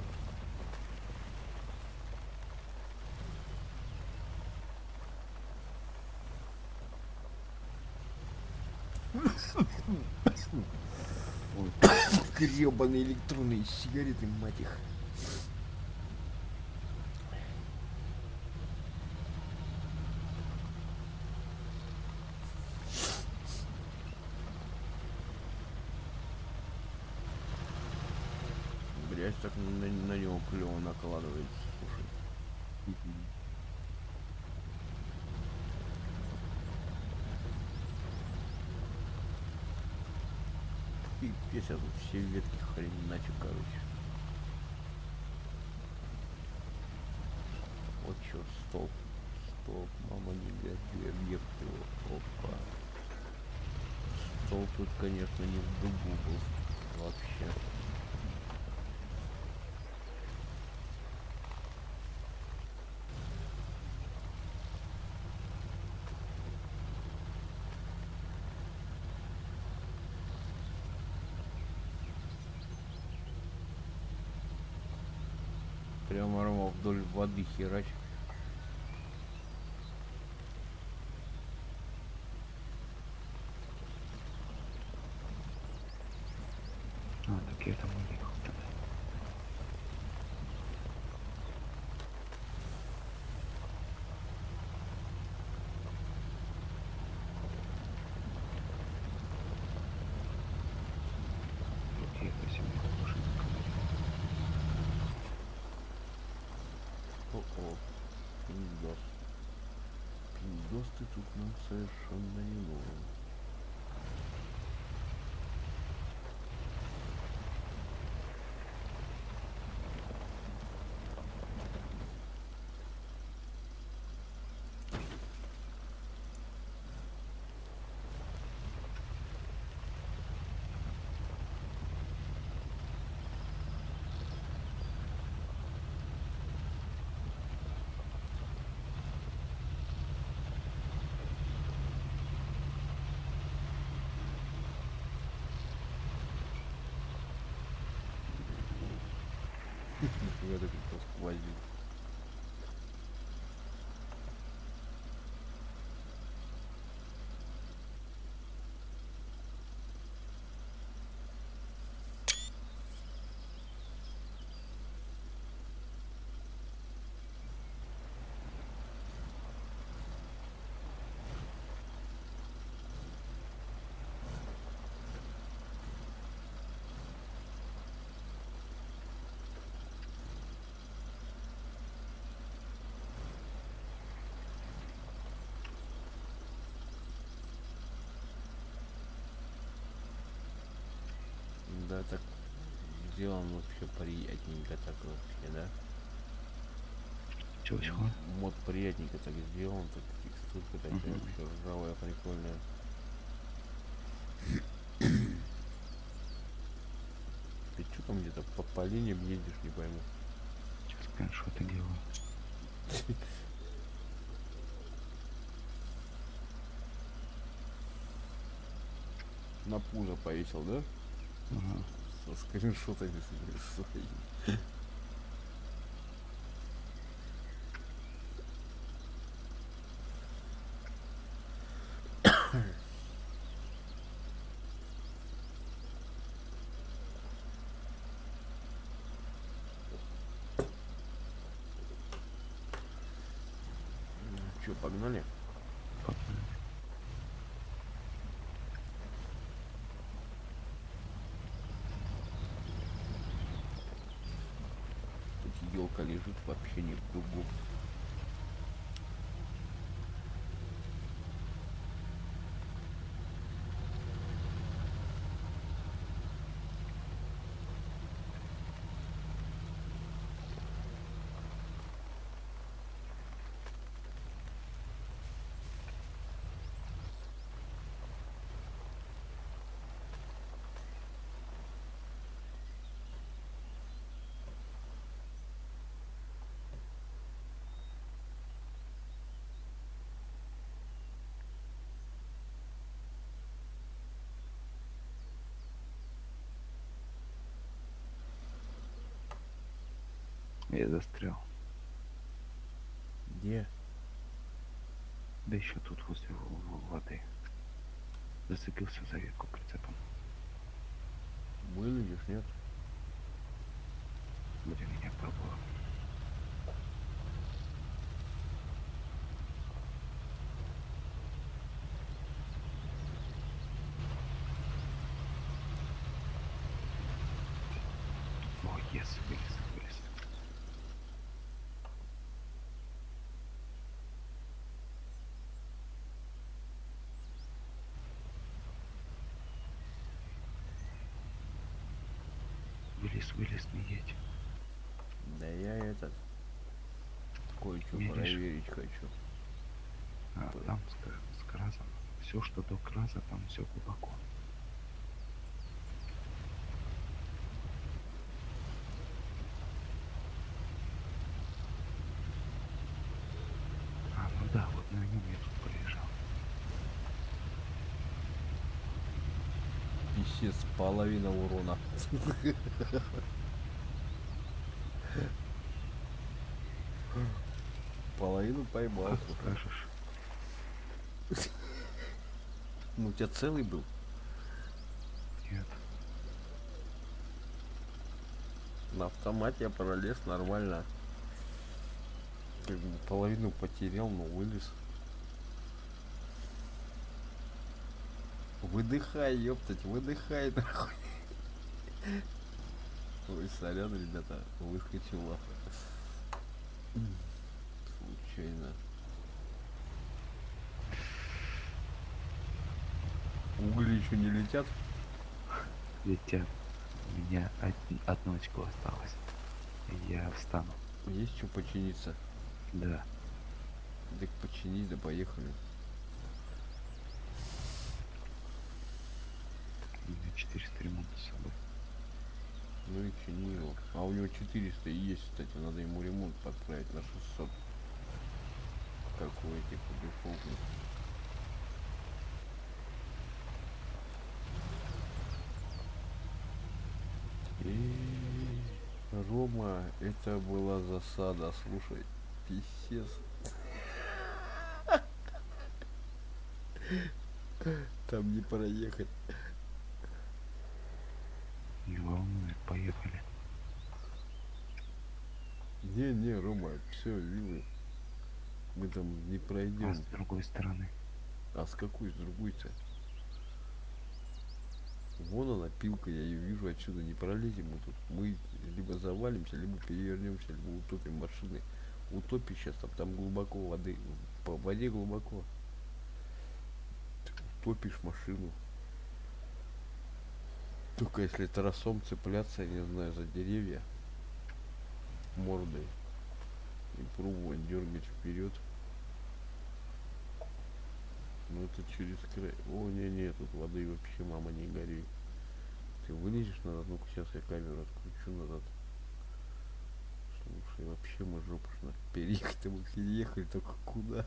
Ой, гребаные электронные сигареты, мать их. Блять, так на, на него клево накладывается, слушай. Мгм. Пипец, а тут все ветки хреначу, короче. Вот черт, стоп. Стоп, мама, не горит, объект его. Опа. стол тут, конечно, не в дугу был вообще. Прямо Рома вдоль воды херач. А, так я там уехал тогда. Вот я по себе похож на комарика. О-о, пиндос. Пиндос ты тут нам совершенно не нужен. Нифига ты как сквозит. Да, так сделан вообще приятненько так вообще, да? Чего-чего? Мод приятненько так сделан, так текстурка такая Угу. вообще ржавая, прикольная. Ты что там где-то по, по линиям едешь, не пойму. Сейчас скриншоты делаю. На пузо повесил, да? Ага. Со скриншотами своими. Че, погнали? Погнали. Тут елка лежит вообще не в дугу. Я застрял. Где? Да еще тут возле в- в- воды. Зацепился за ветку прицепом. Вылезешь, нет? Будем меня пробовал. О, ес, вылез, вылез. Вылез, вылез, не едь. Да я этот кое-что Видишь? проверить хочу. А П- там с, кра- с кразом. Все, что до краза, там все глубоко. Писец, половина урона. Половину поймал. Как слушай. скажешь. Ну у тебя целый был? Нет. На автомате я пролез нормально. Как бы половину потерял, но вылез. Выдыхай, ёптать, выдыхай, нахуй. Ой, сорян, ребята, выскочила. Случайно. Угли еще не летят? Летят. У меня од- одно очко осталось. Я встану. Есть что починиться? Да. Так почини, да поехали. У меня четыреста ремонта с собой. Ну и чини его. А у него четыреста и есть, кстати, надо ему ремонт подправить на шестьсот. Как у этих у дефолтных. И Рома, это была засада, слушай, писец. Там не проехать. Не волнует, поехали. Не-не, Рома, все, вилы. Мы там не А пройдем. с другой стороны. А с какой, с другой-то? Вон она, пилка, я ее вижу отсюда, не пролезем мы тут. Мы либо завалимся, либо перевернемся, либо утопим машины. Утопишь сейчас, там, там глубоко воды, по воде глубоко. Утопишь машину. Только если тросом цепляться, я не знаю, за деревья мордой и пробовать дергать вперед. Ну это через край. О, не-не, тут воды вообще, мама, не горюй. Ты вылезешь назад? Ну-ка сейчас я камеру откручу назад. Слушай, вообще мы жопушно. Переехать-то мы переехали, только куда?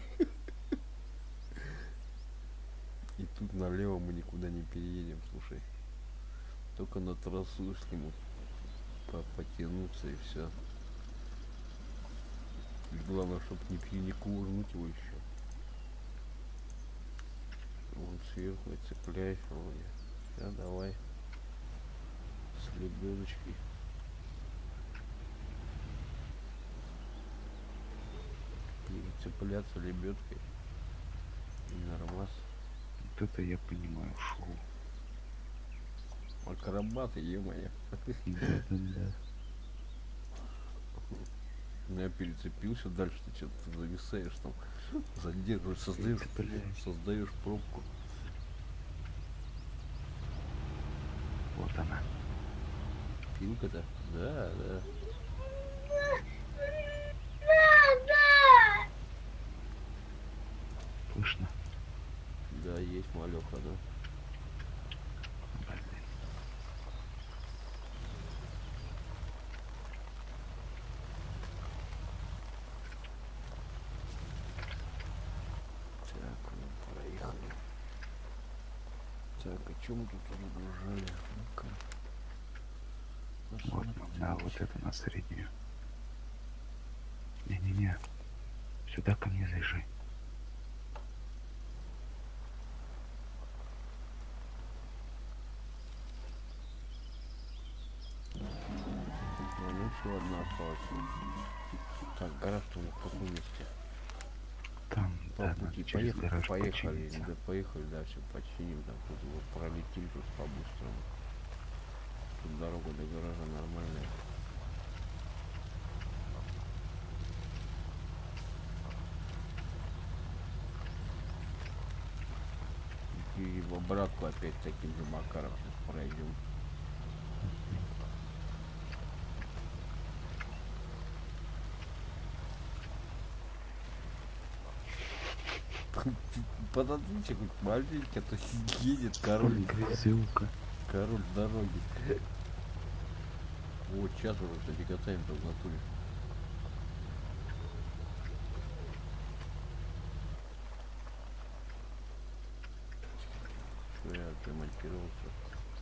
И тут налево мы никуда не переедем, слушай. Только на трассу, если мы по потянуться и все. И главное, чтобы не, пи- не кувырнуть его еще. Вон сверху и цепляешь вроде. Сейчас давай. С лебедочкой. Перецепляться лебедкой. И нормас. Вот это я понимаю, шоу. Акробаты, е-мое. Да-да-да. Ну, я перецепился, дальше ты что-то зависаешь там, задерживаешь, создаешь, Цепляюсь. создаешь пробку. Вот она. Пилка-то? Да, да. Слышно? Да, есть малеха, да. Блин. Так, ну, проехали. Так, а чем мы тут разгружали? Ну-ка. Вот, на вот это на среднюю. Не-не-не. Сюда ко мне заезжай. Ну, еще одна осталась. Так, гараж-то в каком месте? Там, По да, надо пути через поехали, гараж поехали, починиться. да, поехали, да, все починим, там тут вот пролетим тут по-быстрому. Тут дорога до гаража нормальная. И в обратку опять таким же макаром сейчас пройдем. Подождите, хоть маленько, то едет король, Грязюка. король дороги. Вот сейчас уже, кстати, катаемся в натуре. Что я отремонтировался?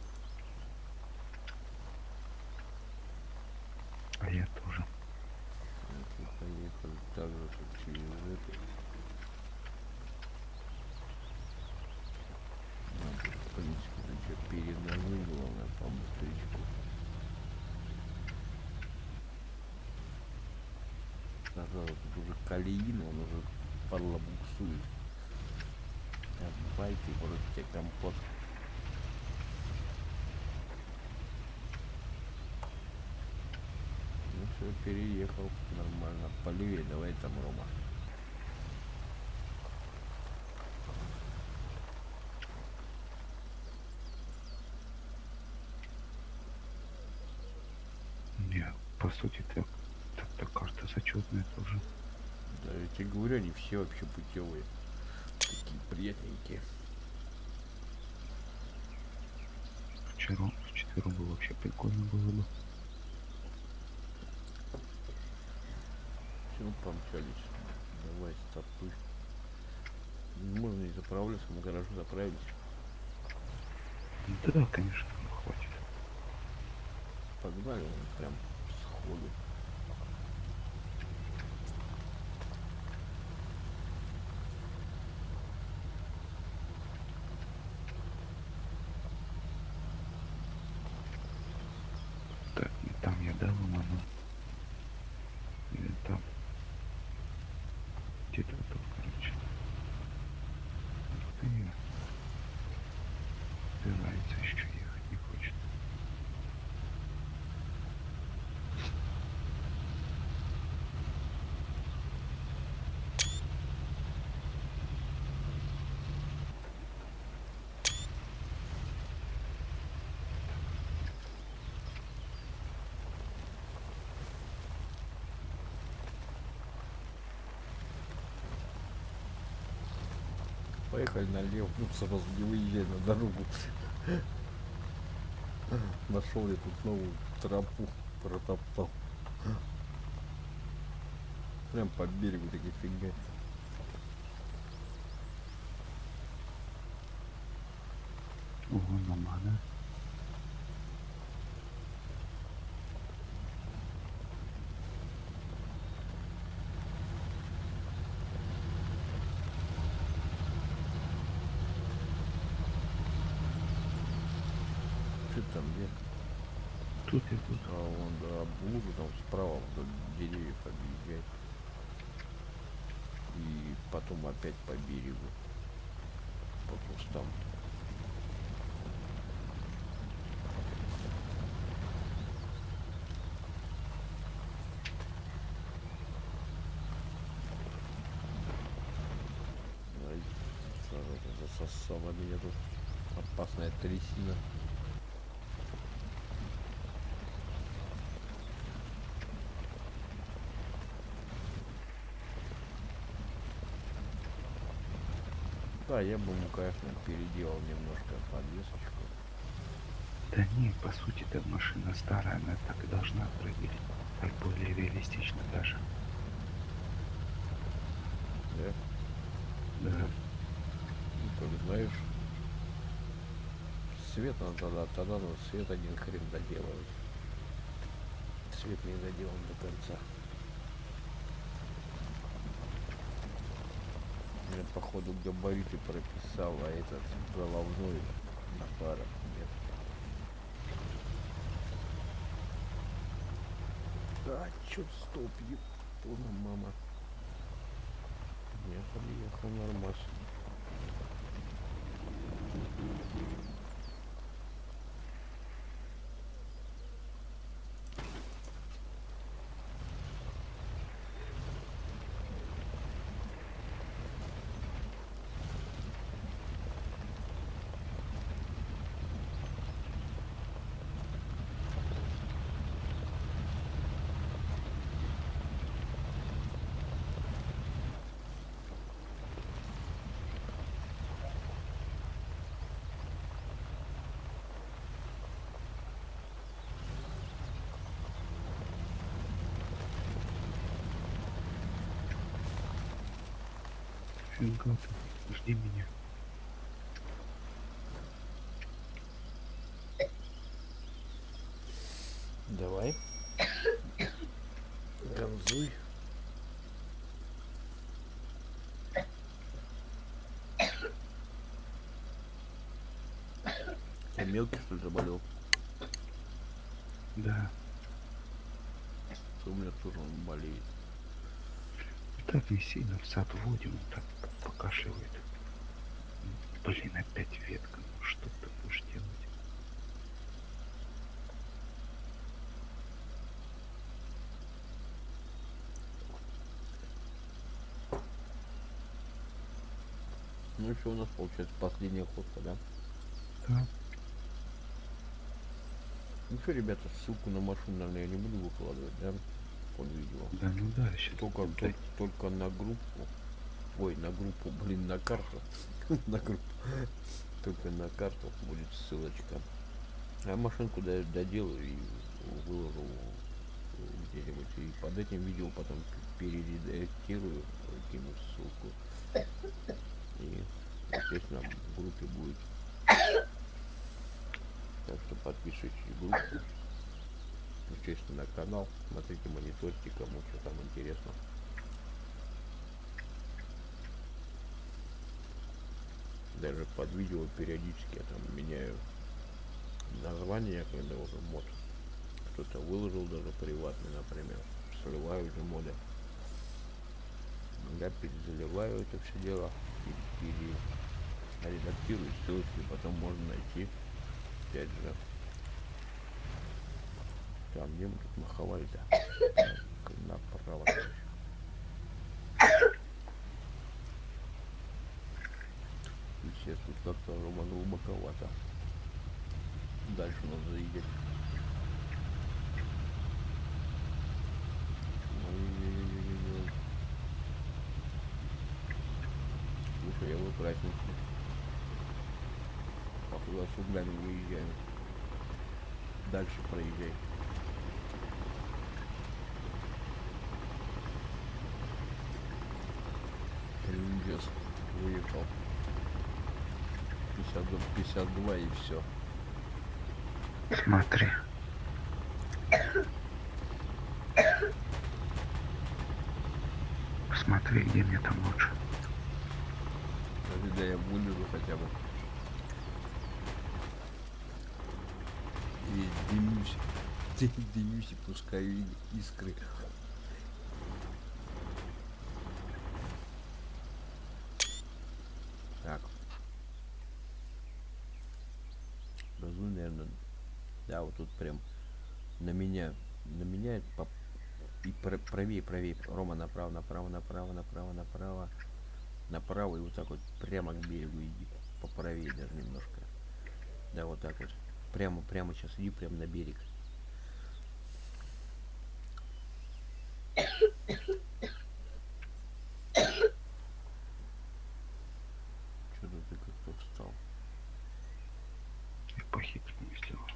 из этой. Надо, в принципе, зачем передавить, главное, по быстричку. Сказал, тут уже колеин, он уже падла буксует. А байки, вроде тебе компот. Ну все, переехал, нормально. Полевее, давай там, Рома. Не, по сути, так, так-то карта зачетная тоже. Да, я тебе говорю, они все вообще путевые. Такие приятненькие. Вчера, вчетвером бы вообще прикольно было бы. Все, помчались. Давай, стартуй. Можно не заправляться, мы в гараже заправились. Да, конечно, хватит. Погнали, он прям сходу. Так, не там я дал ему, или там. Где-то тут, короче. Ух ты. Убирается еще, ехать не хочет. Поехали налево, ну сразу не выезжай на дорогу. Нашел я тут новую тропу, протоптал. Прям по берегу такие фига. Ого, нормально. Что там, где? Тут и тут. А вон, да, блузу там справа вдоль деревьев объезжать. И потом опять по берегу. По кустам. Ай, зараза, засосала меня тут. Опасная трясина. Да, я бы ему, конечно, переделал немножко подвесочку. Да не, по сути-то машина старая, она так и должна проверить. Так более реалистично даже. Да? Да. Ну, как знаешь, свет надо тогда, тогда надо свет один хрен доделывать. Свет не доделан до конца. Я походу габариты прописал, а этот головной на фарах нет. А, чё, стоп, ебаная мама. Ехал, ехал нормально. Фига ты, жди меня. Давай. Ганзуй. А мелкий, что ли, заболел? Да. У меня тоже он болеет. Так не сильно в сад вводим, он так покашливает. Блин, опять ветка. Ну что ты будешь делать? Ну еще у нас получается последняя ходка, да? Да. Ну что, ребята, ссылку на машину, наверное, я не буду выкладывать, да? Под видео. Да, ну да, сейчас. Только, только, только на группу. Ой, на группу, блин, на карту. На группу. Только на карту будет ссылочка. А машинку доделаю и выложу где-нибудь. И под этим видео потом перередактирую, кину ссылку. И, естественно, в группе будет. Так что подписывайтесь в группу. Естественно, на канал. Смотрите, мониторьте, кому что там интересно. Даже под видео периодически я там меняю название, когда уже мод кто-то выложил, даже приватный, например, срываю же моды. Я перезаливаю это все дело и перередактирую ссылочки, потом можно найти опять же. Там где мы тут маховали-то? Направо, короче. Сейчас тут как-то Рома глубоковато. Дальше надо заедет. Слушай, я вот красненький. Походу с углями выезжаем. Дальше проезжай. Трындец. Выехал. пятьдесят два и все. Смотри. Посмотри, где мне там лучше. Да я вылезу хотя бы. И дымюсь. Дымюсь и пускаю искры. Так. Газу, наверное. Да, вот тут прям на меня. На меня по... и правее, правее. Рома, направо, направо, направо, направо, направо. Направо и вот так вот прямо к берегу иди. Поправее даже немножко. Да, вот так вот. Прямо, прямо сейчас иди прямо на берег. Что-то ты как-то встал. Я по-хитрому сделал.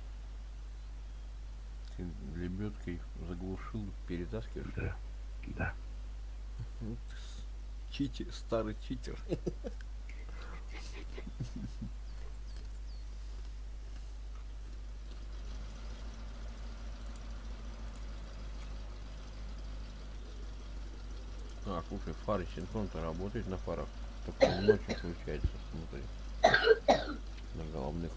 Ты лебедкой заглушил, перетаскиваешь? Да, да. Ну, читер, старый читер. А, слушай, фары синхрон-то работает на фарах. Только ночью включается, смотри. На головных.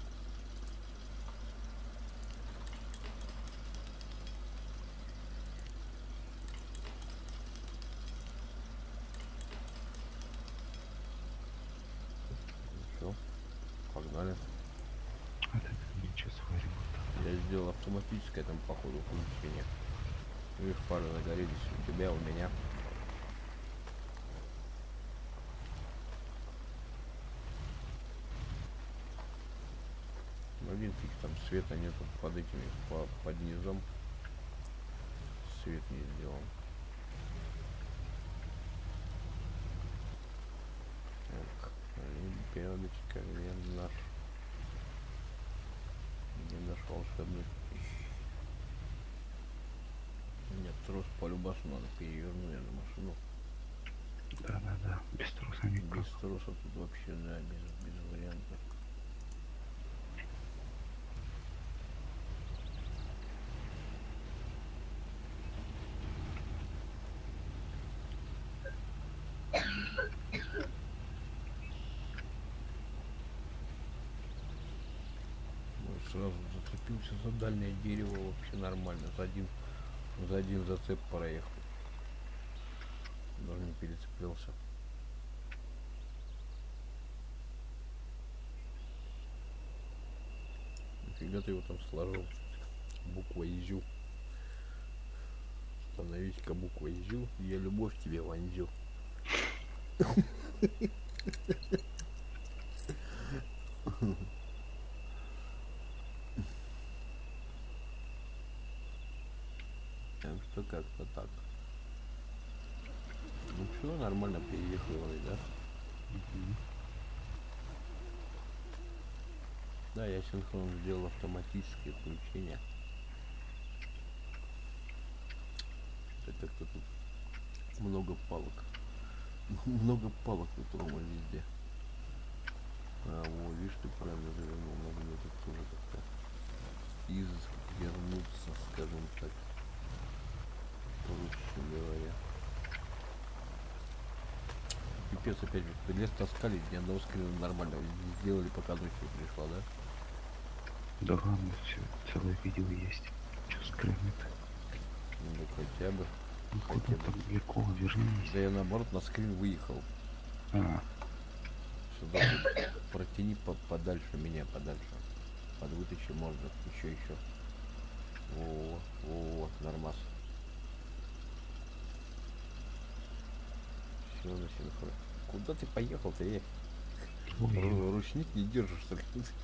Все, погнали. А так мы сейчас варим. Я сделал автоматическое там по ходу включение. Видишь, фары загорелись у тебя, у меня. Один фиг, там света нету под этими, по, под низом. Свет не сделан. Так, лебедочка, где наш, где наш волшебный. Нет, трос по-любасу надо перевернуть эту машину. Да, да, да. Без труса никак. Без троса тут вообще, да, без, без вариантов. зацепился за дальнее дерево, вообще нормально. За один, за один зацеп проехал. Даже не перецеплился. Нифига ты его там сложил. Буква Изю. Становись-ка буква Изю, я любовь тебе вонзю. Так что как-то так. Ну все, нормально переехали, да? Мгм. Да, я синхрон сделал автоматическое включение. Это как-то тут много палок. Много палок у Тома везде. А, вот, видишь, ты правильно завернул. Надо мне тут тоже как-то извернуться, скажем так. Проще говоря. Пипец, опять же, лес таскали, ни одного скрина нормального не сделали, пока ночью пришла, да? Да ладно, все, целое видео есть. Че скрывает? Ну да хотя бы. Ну Хотя куда бы. там далеко, вернись. Да я наоборот на скрин выехал. А, Сюда тут протяни по подальше меня, подальше. Подвытащи можно, еще, еще. О, о, нормас. Все на синхрон. Куда ты поехал-то, э? твою. Ручник не держишь, что ли?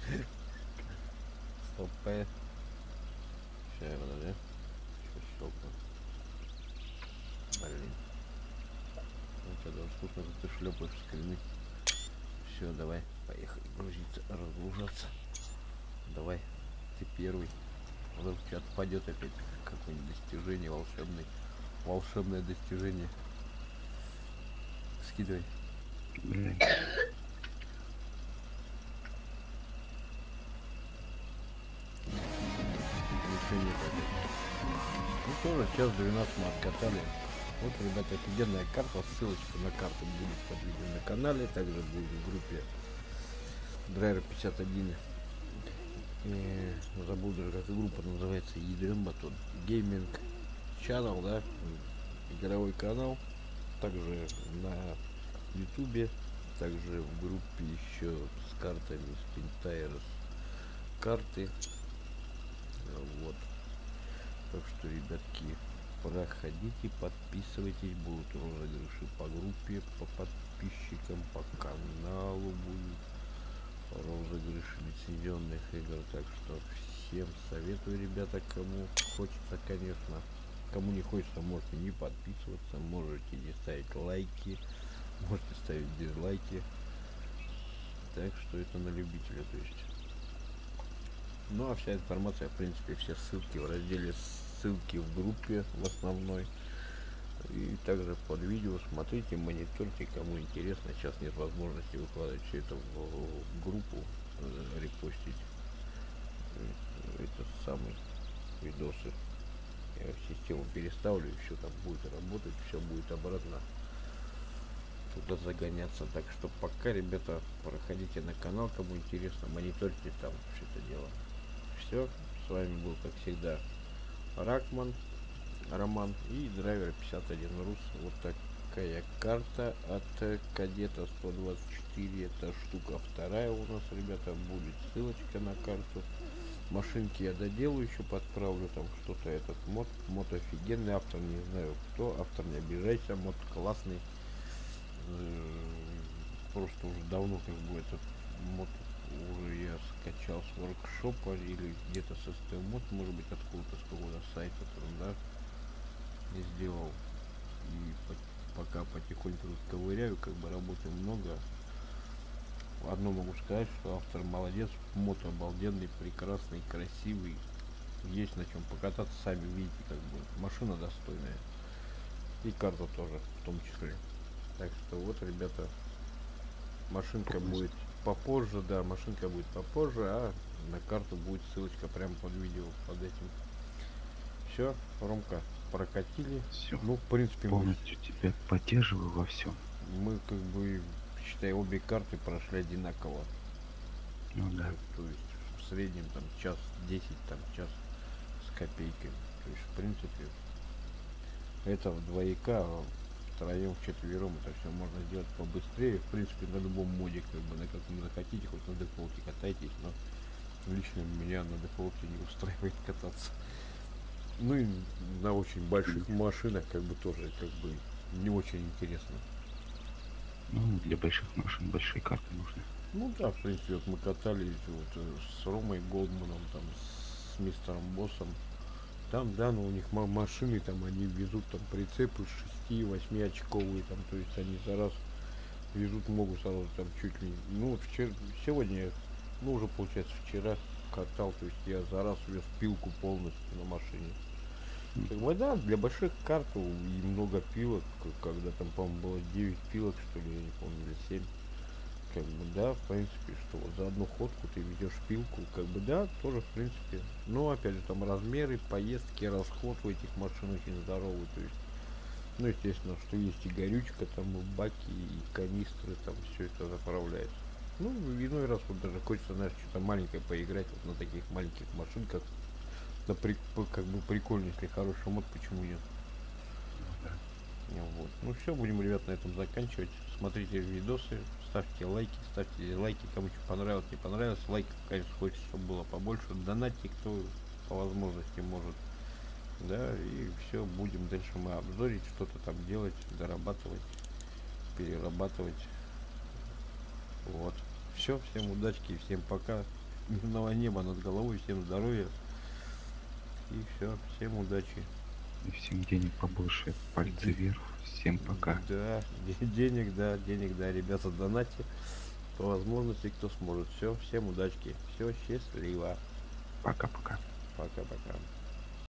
Стоп, э. Сейчас, подожди. Сейчас щелкну. Блин. Ну что, да, слушай, ты шлепаешь скрины. Все, давай, поехали грузиться, разгружаться. Давай, ты первый. Вдруг у тебя отпадет опять какое-нибудь достижение волшебное. Волшебное достижение. Скидывай. Блин. Ничего нет опять. Ну тоже час двенадцать мы откатали. Вот, ребята, офигенная карта. Ссылочка на карту будет под видео на канале. Также будет в группе Драйвер пятьдесят один. И забыл даже, как группа называется. Ядрен батон. Гейминг Channel, да? Игровой канал. Также на ютубе. Также в группе еще с картами Spin Tires карты. Вот. Так что, ребятки, проходите, подписывайтесь, будут розыгрыши по группе, по подписчикам, по каналу будут розыгрыши лицензионных игр. Так что всем советую, ребята, кому хочется, конечно. Кому не хочется, можете не подписываться, можете не ставить лайки, можете ставить дизлайки. Так что это на любителя, то есть. Ну а вся информация, в принципе, все ссылки в разделе ссылки в группе в основной. И также под видео смотрите, мониторьте, кому интересно. Сейчас нет возможности выкладывать все это в, в группу, э, репостить. Это самый видосы. Я в систему переставлю, все там будет работать, все будет обратно туда загоняться. Так что пока, ребята, проходите на канал, кому интересно, мониторьте там все это дело. Все, с вами был, как всегда, Ракман Роман и Драйвер пятьдесят один Рус. Вот такая карта от Кадета сто двадцать четыре. Это штука вторая у нас, ребята, будет ссылочка на карту. Машинки я доделаю, еще подправлю там что-то. Этот мод, мод офигенный, автор не знаю кто, автор не обижайся, мод классный. Просто уже давно как бы этот мод уже я скачал с воркшопа или где-то со стмод, может быть, откуда-то с какого-то сайта там, да, и сделал. И по пока потихоньку тут ковыряю, как бы работы много. Одно могу сказать, что автор молодец, мод обалденный, прекрасный, красивый, есть на чем покататься, сами видите, как бы машина достойная, и карта тоже в том числе. Так что вот, ребята, машинка будет попозже, да, машинка будет попозже, а на карту будет ссылочка прямо под видео, под этим. Все, Ромка, прокатили. Все. Ну, в принципе, Полностью мы... тебя поддерживаю во всем. Мы, как бы, считай, обе карты прошли одинаково. Ну да. То есть среднем там час десять, там час с копейками. То есть, в принципе, это вдвояка, а втроем, вчетвером это все можно сделать побыстрее. В принципе, на любом моде, как бы, на каком захотите, хоть на дефолте катайтесь, но лично меня на дефолте не устраивает кататься. Ну и на очень больших машинах, как бы, тоже, как бы, не очень интересно. Ну, для больших машин большие карты нужны. Ну да, в принципе, вот мы катались вот э, с Ромой Голдманом, там, с мистером Боссом. Там, да, но у них ма- машины, там, они везут там прицепы шести-восьми очковые, там, то есть они за раз везут, могут сразу там чуть ли, ну вот вчера, сегодня, ну уже получается вчера катал, то есть я за раз вез пилку полностью на машине. М. Как бы да, для больших карт и много пилок, к- когда там, по-моему, было девять пилок, что ли, я не помню, или семь. Как бы да, в принципе, что вот за одну ходку ты ведешь пилку, как бы да, тоже в принципе. Но опять же там размеры, поездки, расход у этих машин очень здоровый. То есть, ну естественно, что есть и горючка, там и баки, и канистры, там все это заправляется. Ну, иной раз вот даже хочется, знаешь, что-то маленькое поиграть вот на таких маленьких машинках. Да, при, как бы прикольно, если хороший мод, почему нет? Ну да. Вот. Ну все, будем, ребят, на этом заканчивать. Смотрите видосы, ставьте лайки, ставьте лайки, кому что понравилось, не понравилось. Лайков, конечно, хочется, чтобы было побольше. Донатьте, кто по возможности может. Да, и все, будем дальше мы обзорить, что-то там делать, дорабатывать, перерабатывать. Вот. Все, всем удачки, всем пока. Мирного неба над головой, всем здоровья. И все, всем удачи. И всем денег побольше, пальцы вверх. Всем пока. Да, де- денег, да, денег, да, ребята, донатьте по возможности, кто сможет. Все, всем удачки, все, счастливо. Пока-пока. Пока-пока.